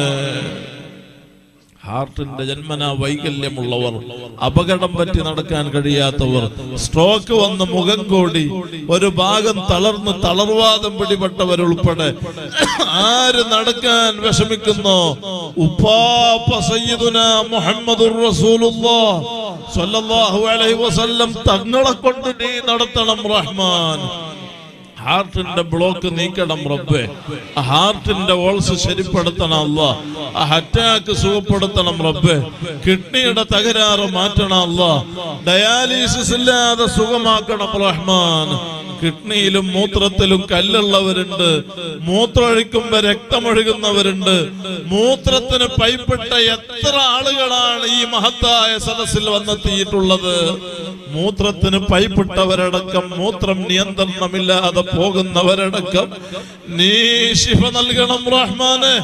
ഹാർട്ടിന്റെ ജന്മനാ വൈകല്യമുള്ളവർ, അപകടം പറ്റി നടക്കാൻ കഴിയാത്തവർ, സ്ട്രോക്ക് വന്ന് മുഖം കോടി ഒരു ഭാഗം തളർന്ന് തളർവാദം പിടിപെട്ടവരുൾപ്പെടെ ആര് നടക്കാൻ വിഷമിക്കുന്നോ ഉപ്പാപ്പ സയ്യിദുനാ മുഹമ്മദുർ റസൂലുള്ളാഹ് സ്വല്ലല്ലാഹു അലൈഹി വസല്ലം തങ്ങളെ കൊണ്ട് നീ നടത്തണം റഹ്മാൻ. ഹാർട്ടിന്റെ ബ്ലോക്ക് നീക്കണം റബ്ബേ. ഹാർട്ടിന്റെ ഓൾസ് ശരിപ്പെടുത്തണം അല്ലാഹ്. അറ്റാക്ക് സുഖപ്പെടുത്തണം റബ്ബേ. കിഡ്നിയുടെ തകരാറ് മാറ്റണം അല്ലാഹ്. ഡയാലിസിസ് ഇല്ലാതെ സുഖമാക്കണം റഹ്മാൻ. കിഡ്നിയിലും മൂത്രത്തിലും കല്ലുള്ളവരുണ്ട്, മൂത്രമൊഴിക്കുമ്പോ രക്തമൊഴുകുന്നവരുണ്ട്. മൂത്രത്തിന് പൈപ്പിട്ട എത്ര ആളുകളാണ് ഈ മഹത്തായ സദസ്സിൽ വന്നെത്തിയിട്ടുള്ളത്. മൂത്രത്തിന് പൈപ്പിട്ടവരടക്കം, മൂത്രം നിയന്ത്രണമില്ലാതെ പോകുന്നവരടക്കം നീ ശിഫ നൽകണം റഹ്മാന്.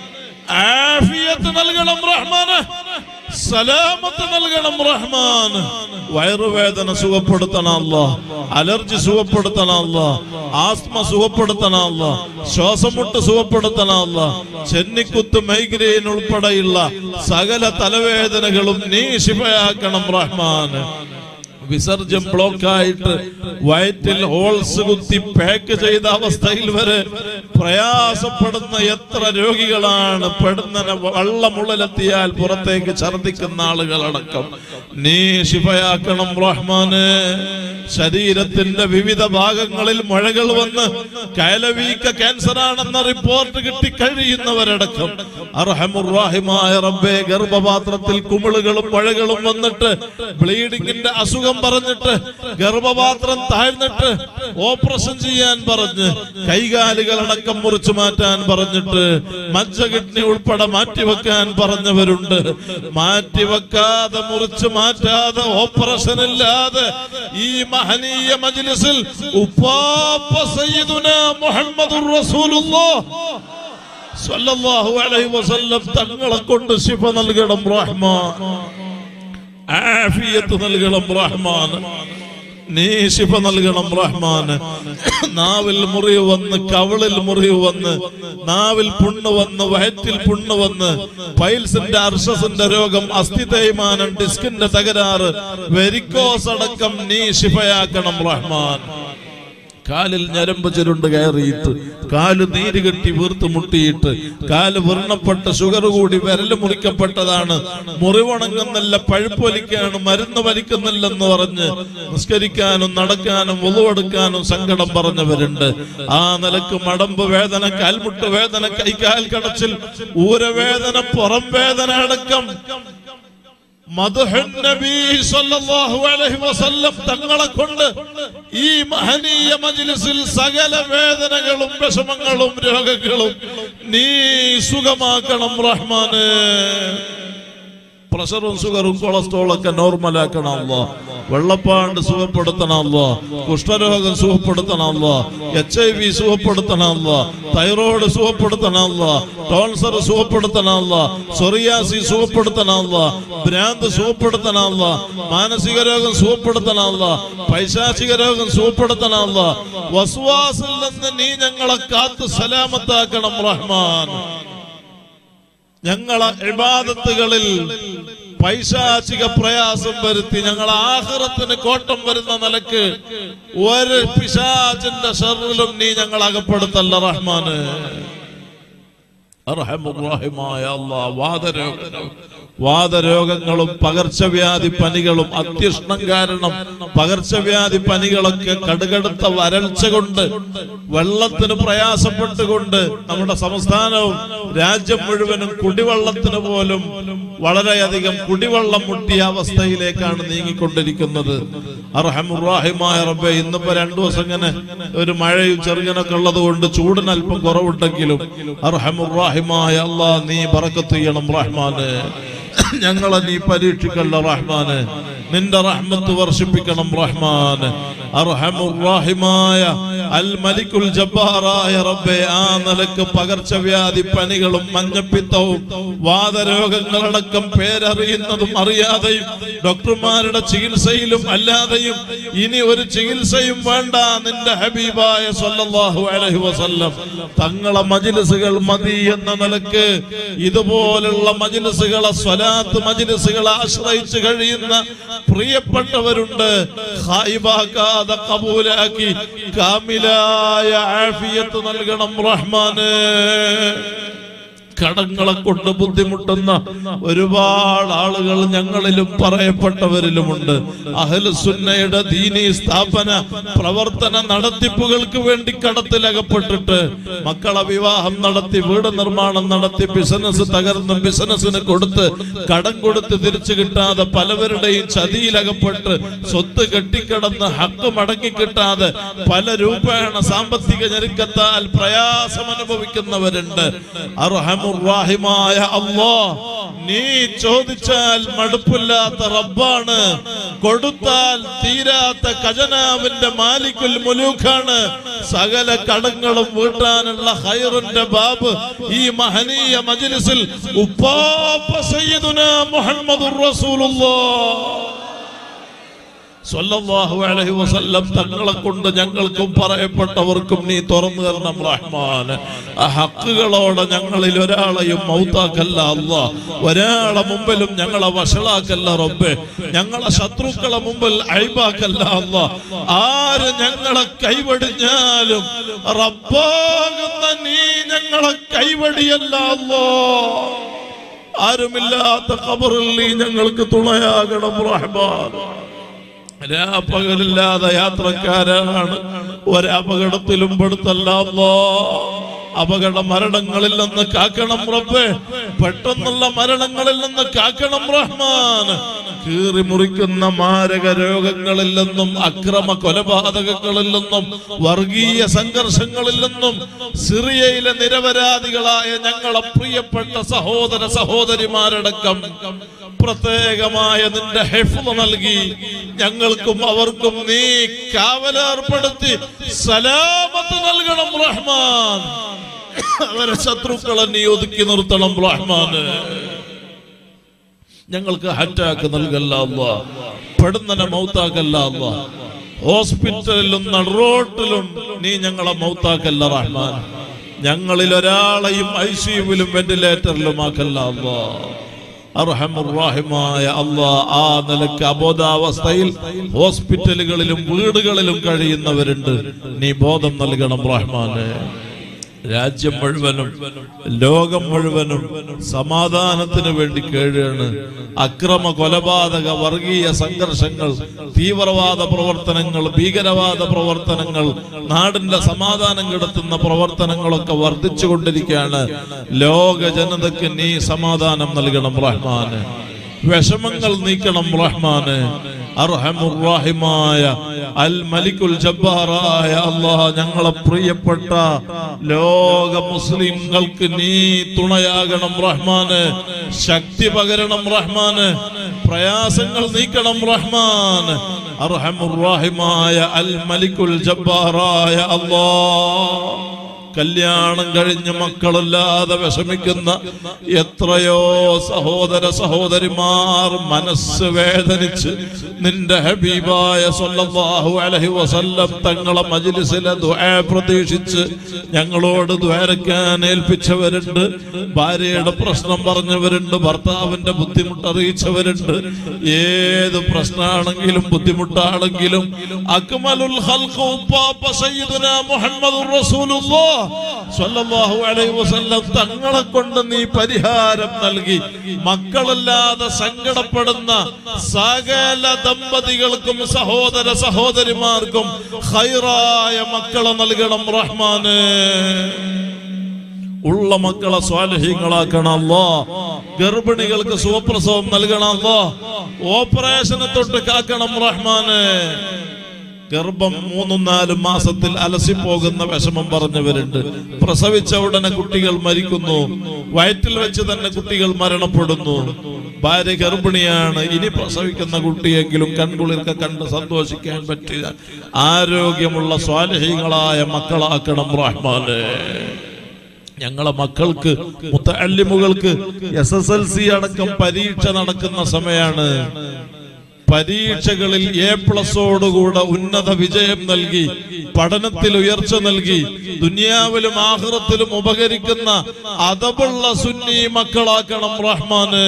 ആഫിയത്ത് നൽകണം റഹ്മാന്. സലാമത്ത് നൽകണം റഹ്മാൻ. വയറുവേദന സുഖപ്പെടുത്തണം അല്ലാഹ്. അലർജി സുഖപ്പെടുത്തണം അല്ലാഹ്. ആസ്മ സുഖപ്പെടുത്തണം അല്ലാഹ്. ശ്വാസമുട്ട് സുഖപ്പെടുത്തണം അല്ലാഹ്. ചെന്നിക്കുത്ത്, മൈഗ്രെയിൻ ഉൾപ്പെടെയുള്ള സകല തലവേദനകളും നീ ശിഫയാക്കണം റഹ്മാൻ. വിസർജ്യം ബ്ലോക്കായിട്ട് വയറ്റിൽ ഹോൾസ് കുത്തി പാക്ക് ചെയ്ത അവസ്ഥയിൽ വരെ പ്രയാസപ്പെടുന്ന എത്ര രോഗികളാണ്. പെടുന്നതിന് വള്ളമുള്ളിലെത്തിയാൽ പുറത്തേക്ക് ഛർദിക്കുന്ന ആളുകളടക്കം നീ ശിഫയാക്കണം റഹ്മാന്. ശരീരത്തിന്റെ വിവിധ ഭാഗങ്ങളിൽ മുഴകൾ വന്ന് കൈലവീക്ക ക്യാൻസർ ആണെന്ന റിപ്പോർട്ട് കിട്ടി കഴിയുന്നവരടക്കം അർഹമുർ റഹീമായ റബ്ബേ, ഗർഭപാത്രത്തിൽ കുമിളുകളും മുഴകളും വന്നിട്ട് ബ്ലീഡിങ്ങിന്റെ അസുഖം പറഞ്ഞിട്ട് ഗർഭപാത്രം താഴ്ന്നിട്ട് ഓപ്പറേഷൻ ചെയ്യാൻ പറഞ്ഞ് കൈകാലുകളടക്കം മുറിച്ചു മാറ്റാൻ പറഞ്ഞിട്ട് മജ്ജ കിഡ്നി ഉൾപ്പെടെ മാറ്റിവെക്കാൻ പറഞ്ഞവരുണ്ട്. മാറ്റിവെക്കാതെ, മുറിച്ചു മാറ്റാതെ, ഓപ്പറേഷൻ ഇല്ലാതെ ഈ മഹനീയ മജ്ലിസിൽ ഉപ്പാപ്പ സയ്യിദുനാ മുഹമ്മദുർ റസൂലുള്ളാഹ് സ്വല്ലല്ലാഹു അലൈഹി വസല്ലം തങ്ങളെ കൊണ്ട് ശിഫ നൽകണം റഹ്മാൻ. ആഫിയത്ത് നൽകണം റഹ്മാൻ. നീ ശിഫ നൽകണം റഹ്മാന്. നാവിൽ മുറിവ് വന്ന്, കവിളിൽ മുറിവ് വന്ന്, നാവിൽ പുണ്ണ് വന്ന്, വയറ്റിൽ പുണ്ണ് വന്ന്, പൈൽസിന്റെ അർഷസിന്റെ രോഗം, അസ്ഥി തേയ്മാനം, ഡിസ്കിന്റെ തകരാറ്, വെരിക്കോസ് അടക്കം നീ ശിഫയാക്കണം റഹ്മാൻ. കാലിൽ ഞരമ്പ് ചുരുണ്ട് കയറിയിട്ട്, കാല് നീര് കെട്ടി വീർത്ത് മുട്ടിയിട്ട്, കാല് വ്രണപ്പെട്ട, ഷുഗർ കൂടി വിരല് മുറിക്കപ്പെട്ടതാണ്, മുറിവണങ്ങുന്നില്ല, പഴുപ്പ് വലിക്കാണ്, മരുന്ന് വലിക്കുന്നില്ലെന്ന് പറഞ്ഞ് നിസ്കരിക്കാനും നടക്കാനും വുളുവെടുക്കാനും സങ്കടം പറഞ്ഞവരുണ്ട്. ആ നിലക്ക് മടമ്പ് വേദന, കാൽമുട്ട് വേദന, കൈകാൽ കടച്ചിൽ, ഊരവേദന, പുറം വേദന അടക്കം മദ്ഹുൻ നബി സല്ലല്ലാഹു അലൈഹി വസല്ലം തങ്ങളെ കൊണ്ട് ഈ മഹനീയ മജ്ലിസിൽ സകല വേദനകളും വിഷമങ്ങളും രോഗങ്ങളും നീ സുഖമാക്കണം റഹ്മാനേ. പ്രഷറും ഷുഗറും കൊളസ്ട്രോളൊക്കെ നോർമലാക്കണം അല്ലാഹ്. വെള്ളപ്പാണ്ട് സുഖപ്പെടുത്തണം അല്ലാഹ്. കുഷ്ഠരോഗം സുഖപ്പെടുത്തണം അല്ലാഹ്. എച്ച് ഐ വി സുഖപ്പെടുത്തണം അല്ലാഹ്. തൈറോയ്ഡ് സുഖപ്പെടുത്തണം അല്ലാഹ്. ടോൺസർ സുഖപ്പെടുത്തണം അല്ലാഹ്. സോറിയാസിസ് സുഖപ്പെടുത്തണം അല്ലാഹ്. ഭ്രാന്ത് സുഖപ്പെടുത്തണം അല്ലാഹ്. മാനസിക രോഗം സുഖപ്പെടുത്തണം അല്ലാഹ്. പൈശാചിക രോഗം സുഖപ്പെടുത്തണം അല്ലാഹ്. വസ്വാസിൽ നിന്ന് നീ ഞങ്ങളെ കാത്ത് സലാമത്താക്കണം റഹ്മാൻ. ഞങ്ങളെ ഇബാദത്തുകളിൽ പൈശാചിക പ്രയാസം വരുത്തി ഞങ്ങളെ ആഖിറത്തിന് കോട്ടം വരുന്ന നിലക്ക് ഒരു പിശാചിന്റെ ശർറിലും നീ ഞങ്ങൾ അകപ്പെടുത്തല്ല റഹ്മാന്. അർഹമുർ-റഹീമായ അല്ലാഹ്, വാദരോഗം വാദരോഗങ്ങളും പകർച്ചവ്യാധി പനികളും അത്യുഷ്ണം കാരണം പകർച്ചവ്യാധി പനികളൊക്കെ കടുകടുത്ത വരൾച്ച കൊണ്ട് വെള്ളത്തിന് പ്രയാസപ്പെട്ടുകൊണ്ട് നമ്മുടെ സംസ്ഥാനവും രാജ്യം മുഴുവനും കുടിവെള്ളത്തിന് പോലും വളരെയധികം കുടിവെള്ളം മുട്ടിയ അവസ്ഥയിലേക്കാണ് നീങ്ങിക്കൊണ്ടിരിക്കുന്നത്. അർഹമുർ-റഹീമായ റബ്ബേ, ഇന്നിപ്പോ രണ്ടു ദിവസം ഇങ്ങനെ ഒരു മഴയും ചെറുങ്ങനൊക്കെ ഉള്ളത് കൊണ്ട് ചൂടിന് അല്പം കുറവുണ്ടെങ്കിലും അർഹമുർ-റഹീമായ അല്ലാഹ് നീ ബറക്കത്ത് ചെയ്യണം റഹ്മാനെ. ഞങ്ങളെ നീ പരീക്ഷിക്കല്ല റഹ്മാന്. നിന്റെ റഹ്മത്ത് വർഷിപ്പിക്കണം റഹ്മാന്. അർഹമുർ-റഹീമായ അൽ മലിക്കുൽ ജബ്ബാറായ റബ്ബേ, ആ നിലക്ക് പകർച്ചവ്യാധി പനികളും മഞ്ഞപ്പിത്തവും വാദരോഗങ്ങളടക്കം പേരറിയുന്നതും അറിയാതെയും ഡോക്ടർമാരുടെ ചികിത്സയിലും അല്ലാതെയും ഇനി ഒരു ചികിത്സയും വേണ്ട, നിന്റെ ഹബീബായ സല്ലല്ലാഹു അലൈഹി വസല്ലം തങ്ങളെ മജ്ലിസുകൾ മതി എന്ന നിലക്ക് ഇതുപോലുള്ള മജ്ലിസുകളെ, സ്വലാത്ത് മജ്ലിസുകളെ ആശ്രയിച്ച് കഴിയുന്ന പ്രിയപ്പെട്ടവരുണ്ട്. ഖായിബാക്കാതെ ഖബൂലാക്കി കാമിലായ ആഫിയത്ത് നൽകണം റഹ്മാനേ. കടങ്ങളെ കൊണ്ട് ബുദ്ധിമുട്ടുന്ന ഒരുപാട് ആളുകൾ ഞങ്ങളിലും പറയപ്പെട്ടവരിലുമുണ്ട്. അഹ്ലുസുന്നയുടെ ദീനീ സ്ഥാപന പ്രവർത്തന നടത്തിപ്പുകൾക്ക് വേണ്ടി കടത്തിലകപ്പെട്ടിട്ട് മക്കളെ വിവാഹം നടത്തി, വീട് നിർമ്മാണം നടത്തി, ബിസിനസ് തകർന്ന് ബിസിനസിന് കൊടുത്ത് കടം കൊടുത്ത് തിരിച്ചു കിട്ടാതെ പലവരുടെയും ചതിയിലകപ്പെട്ട് സ്വത്ത് കെട്ടിക്കിടന്ന് ഹക്ക് മടങ്ങി കിട്ടാതെ പല രൂപേണ സാമ്പത്തിക ഞെരുക്കത്താൽ പ്രയാസം അനുഭവിക്കുന്നവരുണ്ട്. അർഹമു റഹീമായ അല്ലാഹ്, നീ ചോദിച്ചാൽ മടുപ്പില്ലാത്ത റബ്ബാണ്, കൊടുത്താൽ തീരാത്ത ഖജനാവിന്റെ മാലിക്കുൽ മുലൂക്കാണ്. സകല കടങ്ങളും വീട്ടാനുള്ള ഖൈറിന്റെ ബാബ് ഈ മഹനീയ മജ്ലിസിൽ ഉപ്പാപ്പ സയ്യിദുനാ മുഹമ്മദുർ റസൂലുള്ളാഹ് സ്വല്ലല്ലാഹു അലൈഹി വസല്ലം തങ്ങളെ കൊണ്ട് ഞങ്ങൾക്കും പറയപ്പെട്ടവർക്കും നീ തുറന്നു തരണം റഹ്മാൻ. ആ ഹക്കുകളോടെ ഞങ്ങളിൽ ഒരാളെയും മൗത്താക്കല്ല അല്ലാഹ്. ഒരാളെ മുമ്പിലും ഞങ്ങളെ വഷളാക്കല്ല റബ്ബേ. ഞങ്ങളെ ശത്രുക്കളെ മുമ്പിൽ അയ്ബാക്കല്ല അല്ലാഹ്. ആര് ഞങ്ങളെ കൈവടിഞ്ഞാലും റബ്ബാകുന്ന നീ ഞങ്ങളെ കൈവടിയല്ല അല്ലാഹ്. ആരുമില്ലാത്ത ഖബറിൽ നീ ഞങ്ങൾക്ക് തുണയാകണം റഹ്മാൻ. പകലില്ലാതെ യാത്രക്കാരാണ്, ഒരപകടത്തിലും പെടുത്തല്ല അല്ലാഹ്. അപകട മരണങ്ങളിൽ നിന്ന് കാക്കണം റബ്ബേ. പെട്ടെന്നുള്ള മരണങ്ങളിൽ നിന്ന് കാക്കണം റഹ്മാൻ. കീറി മുറിക്കുന്ന മാരക രോഗങ്ങളിൽ നിന്നും അക്രമ കൊലപാതകങ്ങളിൽ നിന്നും വർഗീയ സംഘർഷങ്ങളിൽ നിന്നും സിറിയയിലെ നിരപരാധികളായ ഞങ്ങളെ പ്രിയപ്പെട്ട സഹോദര സഹോദരിമാരടക്കം പ്രത്യേകമായ നിന്റെ ഹിഫ്ള് നൽകി ഞങ്ങൾക്കും അവർക്കും നീ കാവലേർപ്പെടുത്തി സലാമത്ത് നൽകണം റഹ്മാൻ. അവരെ ശത്രുക്കളെ നീ ഒതുക്കി നിർത്തണം റഹ്മാന്. ഞങ്ങൾക്ക് ഹറ്റാക്ക് നൽകല്ല അല്ലാഹ്. പെടുന്നനെ മൗത്താക്കല്ല അല്ലാഹ്. ഹോസ്പിറ്റലിലും നടുറോട്ടിലും നീ ഞങ്ങളെ മൗത്താക്കല്ല റഹ്മാൻ. ഞങ്ങളിൽ ഒരാളെയും ഐ സിയുവിലും വെന്റിലേറ്ററിലും ആക്കല്ല അല്ലാഹ്. അർഹമുർറഹീമായ അല്ലാഹ്, ആ നിലക്ക് അബോധാവസ്ഥയിൽ ഹോസ്പിറ്റലുകളിലും വീടുകളിലും കഴിയുന്നവരുണ്ട്. നീ ബോധം നൽകണം റഹ്മാനെ. രാജ്യം മുഴുവനും ലോകം മുഴുവനും സമാധാനത്തിന് വേണ്ടി കേഴുകയാണ്. അക്രമ കൊലപാതക വർഗീയ സംഘർഷങ്ങൾ, തീവ്രവാദ പ്രവർത്തനങ്ങൾ, ഭീകരവാദ പ്രവർത്തനങ്ങൾ, നാടിന്റെ സമാധാനം കെടുത്തുന്ന പ്രവർത്തനങ്ങളൊക്കെ വർദ്ധിച്ചുകൊണ്ടിരിക്കുകയാണ്. ലോക ജനതയ്ക്ക് നീ സമാധാനം നൽകണം റഹ്മാന്. വിഷമങ്ങൾ നീക്കണം റഹ്മാന്. അർഹമുർറഹീമായ അൽ മലിക്കുൽ ജബ്ബാറായ അല്ലാഹ്, ഞങ്ങളെ പ്രിയപ്പെട്ട ലോക മുസ്ലിങ്ങൾക്ക് നീ തുണയാകണം റഹ്മാന്. ശക്തി പകരണം റഹ്മാന്. പ്രയാസങ്ങൾ നീക്കണം റഹ്മാന്. അർഹമുർറഹീമായ അൽ മലിക്കുൽ ജബ്ബാറായ അല്ലാഹ്, കല്യാണം കഴിഞ്ഞ് മക്കളില്ലാതെ വിഷമിക്കുന്ന എത്രയോ സഹോദര സഹോദരിമാർ മനസ്സ് വേദനിച്ച് നിന്റെ ഹബീബായ സ്വല്ലല്ലാഹു അലൈഹി വസല്ലം തങ്ങളെ മജ്ലിസിലെ ദുആ പ്രതീക്ഷിച്ച് ഞങ്ങളോട് ദ്വാരക്കാൻ ഏൽപ്പിച്ചവരുണ്ട്. ഭാര്യയുടെ പ്രശ്നം പറഞ്ഞവരുണ്ട്, ഭർത്താവിന്റെ ബുദ്ധിമുട്ട് അറിയിച്ചവരുണ്ട്. ഏത് പ്രശ്നമാണെങ്കിലും ബുദ്ധിമുട്ടാണെങ്കിലും അക്മലുൽ ഖൽഖ് ഉപ്പാപ്പ സയ്യിദുനാ മുഹമ്മദുർ റസൂലുള്ളാഹ് സ്വല്ലല്ലാഹു അലൈഹി വസല്ലം തങ്ങളെ കൊണ്ട് നീ പരിഹാരം നൽകി മക്കളില്ലാതെ സങ്കടപ്പെടുന്ന സകല ദമ്പതികൾക്കും സഹോദര സഹോദരിമാർക്കും ഖൈറായ മക്കളെ നൽകണം റഹ്മാന്. ഉള്ള മക്കളെ സ്വാലിഹീങ്ങളാക്കണം അല്ലാഹ്. ഗർഭിണികൾക്ക് സുഖപ്രസവം നൽകണം അല്ലാഹ്. ഓപ്പറേഷനെ തൊട്ട് കാക്കണം റഹ്മാന്. ഗർഭം മൂന്നും നാലും മാസത്തിൽ അലസിപ്പോകുന്ന വിഷമം പറഞ്ഞവരുണ്ട്. പ്രസവിച്ച ഉടനെ കുട്ടികൾ മരിക്കുന്നു, വയറ്റിൽ വെച്ച് തന്നെ കുട്ടികൾ മരണപ്പെടുന്നു. ഭാര്യ ഗർഭിണിയാണ്, ഇനി പ്രസവിക്കുന്ന കുട്ടിയെങ്കിലും കൺകുളിർക്ക കണ്ട് സന്തോഷിക്കാൻ പറ്റിയ ആരോഗ്യമുള്ള സ്വാലിഹീങ്ങളായ മക്കളാക്കണം റഹ്മാനെ. ഞങ്ങളെ മക്കൾക്ക് മുത്തഅല്ലിമുകൾക്ക് എസ് എസ് എൽ സി അടക്കം പരീക്ഷ നടക്കുന്ന സമയമാണ്. പരീക്ഷകളിൽ എ പ്ലസോടുകൂടെ ഉന്നത വിജയം നൽകി പഠനത്തിൽ ഉയർച്ച നൽകി ദുനിയാവിലും ആഖിറത്തിലും ഉപകരിക്കുന്ന അദബുള്ള സുന്നി മക്കളാക്കണം റഹ്മാന്.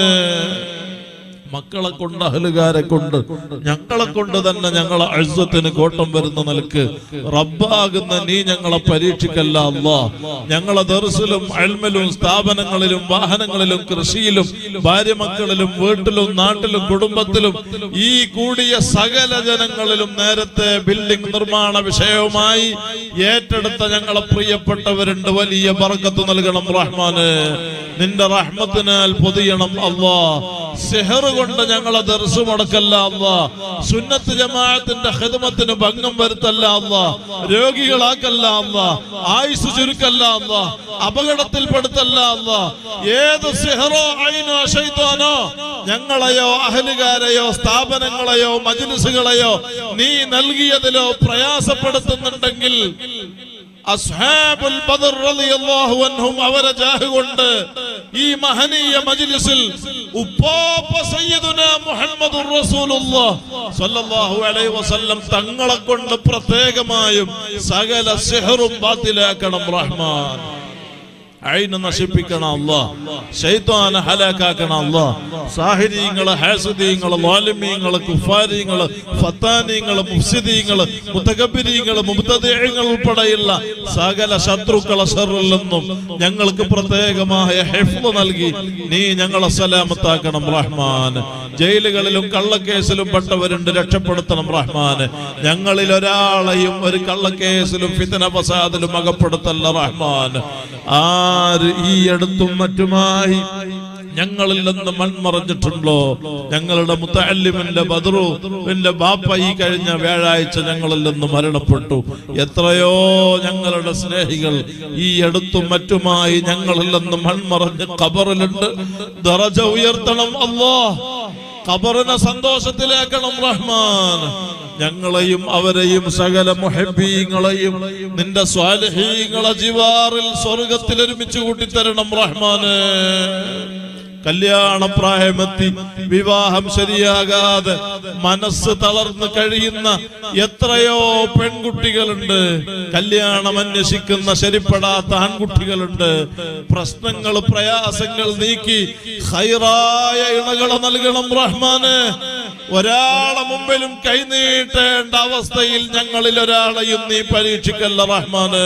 മക്കളെ കൊണ്ട് അഹലുകാരെ കൊണ്ട് ഞങ്ങളെ കൊണ്ട് തന്നെ ഞങ്ങളെ അഴ്സത്തിന് കോട്ടം വരുന്ന നിലക്ക് റബ്ബാകുന്ന നീ ഞങ്ങളെ പരീക്ഷിക്കല്ല അല്ലാഹ്. ഞങ്ങളെ ദർസിലും ഇൽമിലും സ്ഥാപനങ്ങളിലും വാഹനങ്ങളിലും കൃഷിയിലും ഭാര്യ മക്കളിലും വീട്ടിലും നാട്ടിലും കുടുംബത്തിലും ഈ കൂടിയ സകല ജനങ്ങളിലും നേരത്തെ ബിൽഡിംഗ് നിർമ്മാണ വിഷയവുമായി ഏറ്റെടുത്ത ഞങ്ങളെ പ്രിയപ്പെട്ടവരുണ്ട്. വലിയ ബർക്കത്ത് നൽകണം റഹ്മാന്. നിന്റെ റഹ്മത്തിനാൽ പൊതിയണം അല്ലാഹ്. സിഹർ കൊണ്ട് ഞങ്ങളെ ദർസ് മുടക്കല്ല അല്ലാഹ്. സുന്നത്ത് ജമാഅത്തിന്റെ ഖിദ്മത്തിന് ഭംഗം വരുത്തല്ല അല്ലാഹ്. രോഗികളാക്കല്ല അല്ലാഹ്. ആയുസ് ചുരുക്കല്ല അല്ലാഹ്. അപകടത്തിൽപ്പെടുത്തല്ല അല്ലാഹ്. ഏത് സിഹറോ ഐനോ ശൈത്താനോ ഞങ്ങളെയോ അഹലുകാരെയോ സ്ഥാപനങ്ങളെയോ മജ്ലിസുകളെയോ നീ നൽകിയതിലോ പ്രയാസപ്പെടുത്തുന്നുണ്ടെങ്കിൽ അസ്ഹാബുൽ ബദർ റളിയല്ലാഹു അൻഹും അവരെ ജാഹ് കൊണ്ട് ഈ മഹനീയ മജ്ലിസിൽ ഉപ്പാപ്പ സയ്യിദുനാ മുഹമ്മദുർ റസൂലുള്ളാഹ് സ്വല്ലല്ലാഹു അലൈഹി വസല്ലം തങ്ങളെ കൊണ്ട് പ്രത്യേകമായും സകല സിഹറും ബാത്തിലാക്കണം റഹ്മാൻ. ഐന നശിപ്പിക്കണം അല്ലാഹ്. ശൈത്താനെ ഹലാക്കാക്കണം അല്ലാഹ്. സാഹിരീങ്ങള്, ഹാസിദീങ്ങള്, ളാലിമീങ്ങള്, കുഫാരീങ്ങള്, ഫത്താനീങ്ങള്, മുഫ്സിദീങ്ങള്, മുതകബ്ബിരീങ്ങള്, മുബ്തദിഈങ്ങൾ ഉൾപ്പെടെയുള്ള സകല ശത്രുക്കളെ ശർറിൽ നിന്നും ഞങ്ങൾക്ക് പ്രത്യേകമായ ഹിഫ്ള് നൽകി നീ ഞങ്ങളെ സലാമത്താക്കണം റഹ്മാൻ. ജയിലുകളിലും കള്ളക്കേസിലും പെട്ടവരുണ്ട്, രക്ഷപ്പെടുത്തണം റഹ്മാൻ. ഞങ്ങളിൽ ഒരാളെയും ഒരു കള്ളക്കേസിലും ഫിത്ന ഫസാദിലും അകപ്പെടുത്തല്ല റഹ്മാൻ. ആര് ഈ അടുത്തും മറ്റുമായി ഞങ്ങളിൽ നിന്ന് മൺമറഞ്ഞിട്ടുണ്ടോ? ഞങ്ങളുടെ മുത്തഅല്ലിമിന്റെ ബദറുവിന്റെ ബാപ്പ ഈ കഴിഞ്ഞ വ്യാഴാഴ്ച ഞങ്ങളിൽ നിന്ന് മരണപ്പെട്ടു. എത്രയോ ഞങ്ങളുടെ സ്നേഹികൾ ഈ അടുത്തും മറ്റുമായി ഞങ്ങളിൽ നിന്ന് മൺമറഞ്ഞ് ഖബറിലുണ്ട്. ദറജ ഉയർത്തണം അല്ലാഹ്. ഖബറിനെ സന്തോഷത്തിലാക്കണം റഹ്മാൻ. ഞങ്ങളെയും അവരെയും സകല മുഹബ്ബീങ്ങളെയും നിന്റെ സ്വാലിഹീങ്ങളെ ജിവാറിൽ സ്വർഗത്തിൽ ഒരുമിച്ച് കൂട്ടിത്തരണം റഹ്മാന്. കല്യാണപ്രായമെത്തി വിവാഹം ശരിയാകാതെ മനസ്സ് തളർന്നു കഴിയുന്ന എത്രയോ പെൺകുട്ടികളുണ്ട്. കല്യാണം അന്വേഷിക്കുന്ന ശരിപ്പെടാത്ത ആൺകുട്ടികളുണ്ട്. പ്രശ്നങ്ങൾ പ്രയാസങ്ങൾ നീക്കി ഖൈറായ ഇണകളെ നൽകണം റഹ്മാന്. ഒരാളെ മുമ്പിലും കൈനീട്ടേണ്ട അവസ്ഥയിൽ ഞങ്ങളിൽ ഒരാളെയും നീ പരീക്ഷിക്കല്ല റഹ്മാന്.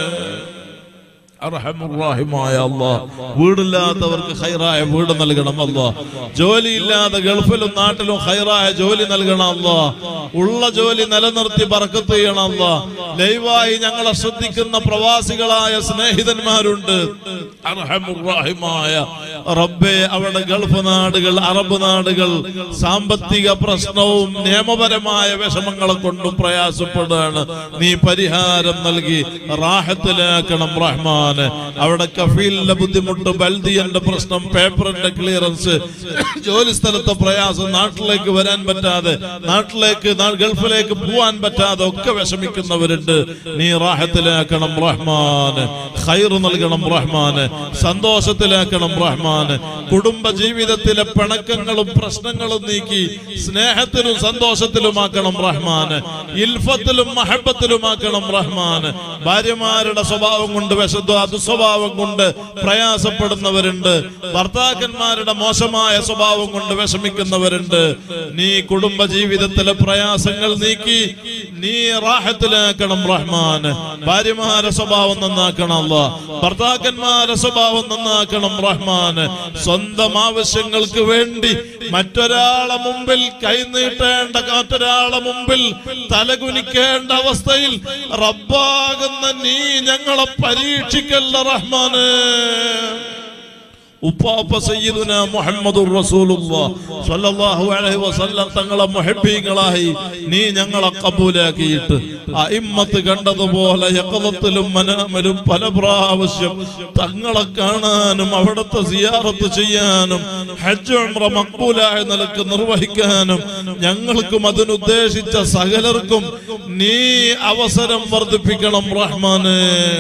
അർഹമുർറഹീമായ അല്ലാഹ്, വീടില്ലാത്തവർക്ക് ഖൈറായ വീട് നൽകണം അല്ലാഹ്. ജോലിയില്ലാതെ ഗൾഫിലും നാട്ടിലും ഖൈറായ ജോലി നൽകണം അല്ലാഹ്. ഉള്ള ജോലി നിലനിർത്തി ബർക്കത്ത് ചെയ്യണം അല്ലാഹ്. ലൈവായി ഞങ്ങളെ ശ്രദ്ധിക്കുന്ന പ്രവാസികളായ സ്നേഹിതന്മാരുണ്ട്. അർഹമുർറഹീമായ റബ്ബേ, അവിടെ ഗൾഫ് നാടുകൾ, അറബ് നാടുകൾ സാമ്പത്തിക പ്രശ്നവും നിയമപരമായ വിഷമങ്ങളെ കൊണ്ടും പ്രയാസപ്പെടുകയാണ്. നീ പരിഹാരം നൽകി റാഹത്തിലാക്കണം റഹ്മാൻ. അവിടെ കഫീലിന്റെ ബുദ്ധിമുട്ട്, ബൽദിയന്റെ പ്രശ്നം, പേപ്പറിന്റെ ക്ലിയറൻസ്, ജോലി സ്ഥലത്തെ പ്രയാസം, നാട്ടിലേക്ക് വരാൻ പറ്റാതെ, നാട്ടിലേക്ക് ഗൾഫിലേക്ക് പോവാൻ പറ്റാതെ ഒക്കെ വിഷമിക്കുന്നവരുണ്ട്. നീ റാഹത്തിലാക്കണം റഹ്മാന്. ഖൈർ നൽകണം റഹ്മാന്. സന്തോഷത്തിലാക്കണം റഹ്മാന്. കുടുംബ ജീവിതത്തിലെ പിണക്കങ്ങളും പ്രശ്നങ്ങളും നീക്കി സ്നേഹത്തിലും സന്തോഷത്തിലുമാക്കണം റഹ്മാന്. ഇൽഫത്തിലും മഹബത്തിലുമാക്കണം റഹ്മാന്. ഭാര്യമാരുടെ സ്വഭാവം കൊണ്ട് വിശുദ്ധ അത് സ്വഭാവം കൊണ്ട് പ്രയാസപ്പെടുന്നവരുണ്ട്. ഭർത്താക്കന്മാരുടെ മോശമായ സ്വഭാവം കൊണ്ട് വിഷമിക്കുന്നവരുണ്ട്. നീ കുടുംബ ജീവിതത്തിലെ പ്രയാസങ്ങൾ നീക്കി നീ റാഹത്തിലാക്കണം റഹ്മാന്. ഭാര്യമാരെ സ്വഭാവം നന്നാക്കണം അല്ലാഹ്. ഭർത്താക്കന്മാരെ സ്വഭാവം നന്നാക്കണം റഹ്മാന്. സ്വന്തം ആവശ്യങ്ങൾക്ക് വേണ്ടി മറ്റൊരാളെ മുമ്പിൽ കൈനീട്ടേണ്ട, മറ്റൊരാളെ മുമ്പിൽ തലകുനിക്കേണ്ട അവസ്ഥയിൽ റബ്ബാകുന്ന നീ ഞങ്ങളെ പരീക്ഷിക്കല്ല റഹ്മാന്. ഉപ്പാപ്പ സയ്യിദുനാ മുഹമ്മദുർ റസൂലുള്ളാഹ് സ്വല്ലല്ലാഹു അലൈഹി വസല്ലം തങ്ങളെ മുഹബ്ബീങ്ങളായി നീ ഞങ്ങളെ കബൂലാക്കിയിട്ട് അഇമ്മത്ത് കണ്ടതുപോലെ യഖലത്തിലും മനാമിലും പല പ്രാവശ്യം തങ്ങളെ കാണാനും അവിടുത്തെ സിയാറത്ത് ചെയ്യാനും ഹജ്ജ് ഉംറ മഖ്ബൂലായ നിലക്ക് നിർവഹിക്കാനും ഞങ്ങൾക്കും അതിനുദ്ദേശിച്ച സകലർക്കും നീ അവസരം വർദ്ധിപ്പിക്കണം റഹ്മാനേ.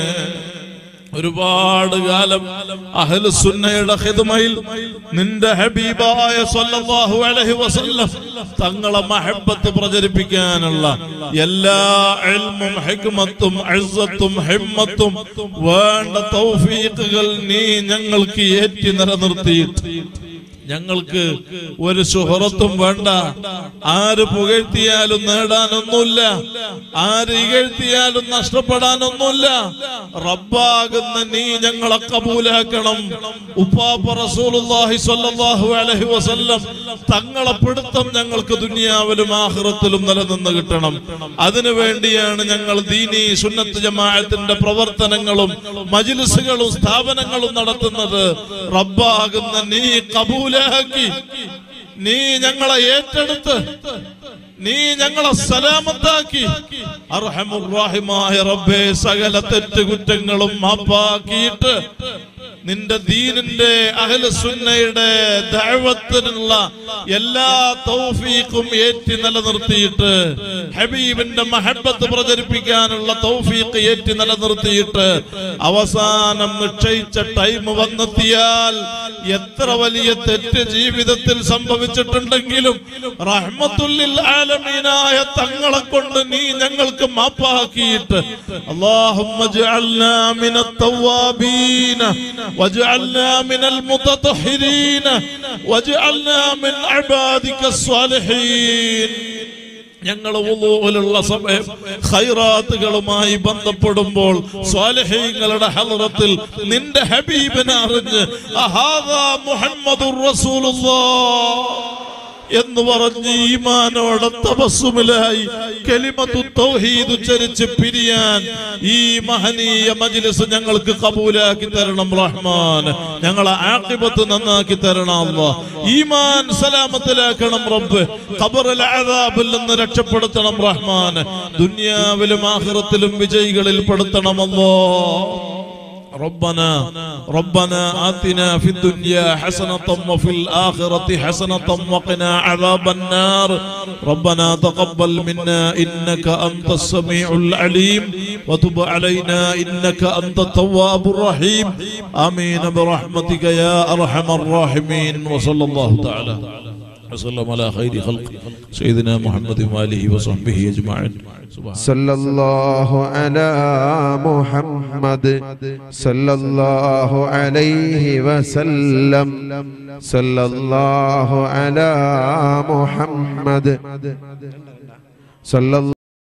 ഒരുപാട് കാലം അഹ്ലു സുന്നയുടെ ഖിദ്മയിൽ നിന്റെ ഹബീബായ സ്വല്ലല്ലാഹു അലൈഹി വസല്ലം തങ്ങളെ മഹബ്ബത്ത് പ്രചരിപ്പിക്കാനുള്ള എല്ലാ ഇൽമും ഹിക്മത്തും ഇസ്സത്തും ഹിമ്മത്തും വേണ്ട തൗഫീഖുകൾ നീ ഞങ്ങൾക്ക് ഏറ്റി നിലനിർത്തിയിട്ട് ഞങ്ങൾക്ക് ഒരു ശുഹറത്തും വേണ്ട. ആര് പുകഴ്ത്തിയാലും നേടാനൊന്നുമില്ല, ആര് ഇകഴ്ത്തിയാലും നഷ്ടപ്പെടാനൊന്നുമില്ല. റബ്ബാകുന്ന നീ ഞങ്ങളെ കബൂലാക്കണം. ഉപ്പാപ്പ റസൂലുള്ളാഹി സ്വല്ലല്ലാഹു അലൈഹി വസല്ലം തങ്ങളെ പിടുത്തം ഞങ്ങൾക്ക് ദുനിയാവിലും ആഖിറത്തിലും നിലനിന്ന് കിട്ടണം. അതിനു വേണ്ടിയാണ് ഞങ്ങൾ ദീനി സുന്നത്ത് ജമാഅത്തിന്റെ പ്രവർത്തനങ്ങളും മജ്ലിസുകളും സ്ഥാപനങ്ങളും നടത്തുന്നത്. റബ്ബാകുന്ന നീ കബൂൽ നീ ഞങ്ങളെ ഏറ്റെടുത്ത് നീ ഞങ്ങളെ സലാമത്താക്കി അർഹമുർറഹീമായ റബ്ബേ, സകല തെറ്റുകുറ്റങ്ങളും മാപ്പാക്കിയിട്ട് നിന്റെ ദീനിന്റെ അഹ്ലു സുന്നയുടെ ദഅവത്തിനുള്ള എല്ലാ തൗഫീഖും ഏറ്റി നിലനിർത്തിയിട്ട് ഹബീബിന്റെ മഹബ്ബത്ത് പ്രചരിപ്പിക്കാനുള്ള തൗഫീഖ് ഏറ്റി നിലനിർത്തിയിട്ട് അവസാനം നിശ്ചയിച്ച ടൈം വന്നെത്തിയാൽ എത്ര വലിയ തെറ്റ് ജീവിതത്തിൽ സംഭവിച്ചിട്ടുണ്ടെങ്കിലും റഹ്മത്തുൽ ആലമീനായ തങ്ങളെ കൊണ്ട് നീ ഞങ്ങൾക്ക് മാപ്പാക്കിയിട്ട് അല്ലാഹുമ്മ ജഅൽനാ മിനത് തവ്വാബീന വജഅൽനാ മിനൽ മുതതഹിരീന വജഅൽനാ മിൻ ഇബാദികസ് സ്വാലിഹീൻ. ഞങ്ങൾ വുളൂഉലുള്ള സമയം ഖൈറാത്തുകളുമായി ബന്ധപ്പെടുമ്പോൾ സ്വാലിഹീങ്ങളുടെ ഹളറത്തിൽ നിന്റെ ഹബീബിനെ അറിഞ്ഞ് അഹാദാ മുഹമ്മദുർ റസൂലുള്ളാഹ് എന്ന് പറഞ്ഞ് ഈമാനോടെ തബസ്സുമിലായി കലിമത്തു തൗഹീദ് ഉച്ചരിച്ച് പിരിയാൻ ഈ മഹനീയ മജ്ലിസ് ഞങ്ങൾക്ക് കബൂലാക്കി തരണം റഹ്മാൻ. ഞങ്ങളെ ആഖിബത്ത് നന്നാക്കി തരണം അല്ലാഹ്. ഈമാൻ സലാമത്തിലാക്കണം റബ്ബ്. ഖബറിൽ അദാബിൽ നിന്ന് രക്ഷപ്പെടുത്തണം റഹ്മാൻ. ദുനിയാവിലും ആഖിറത്തിലും വിജയികളിൽ പെടുത്തണം അല്ലാഹ്. ربنا ربنا آتنا في الدنيا حسنة وفي الآخرة حسنة وقنا عذاب النار ربنا تقبل منا إنك أنت السميع العليم وتب علينا إنك أنت التواب الرحيم آمين برحمتك يا أرحم الراحمين وصلى الله تعالى وسلم على خير خلق سيدنا محمد وآله وصحبه أجمعين صلى الله على محمد صلى الله عليه وسلم صلى الله على محمد صلى الله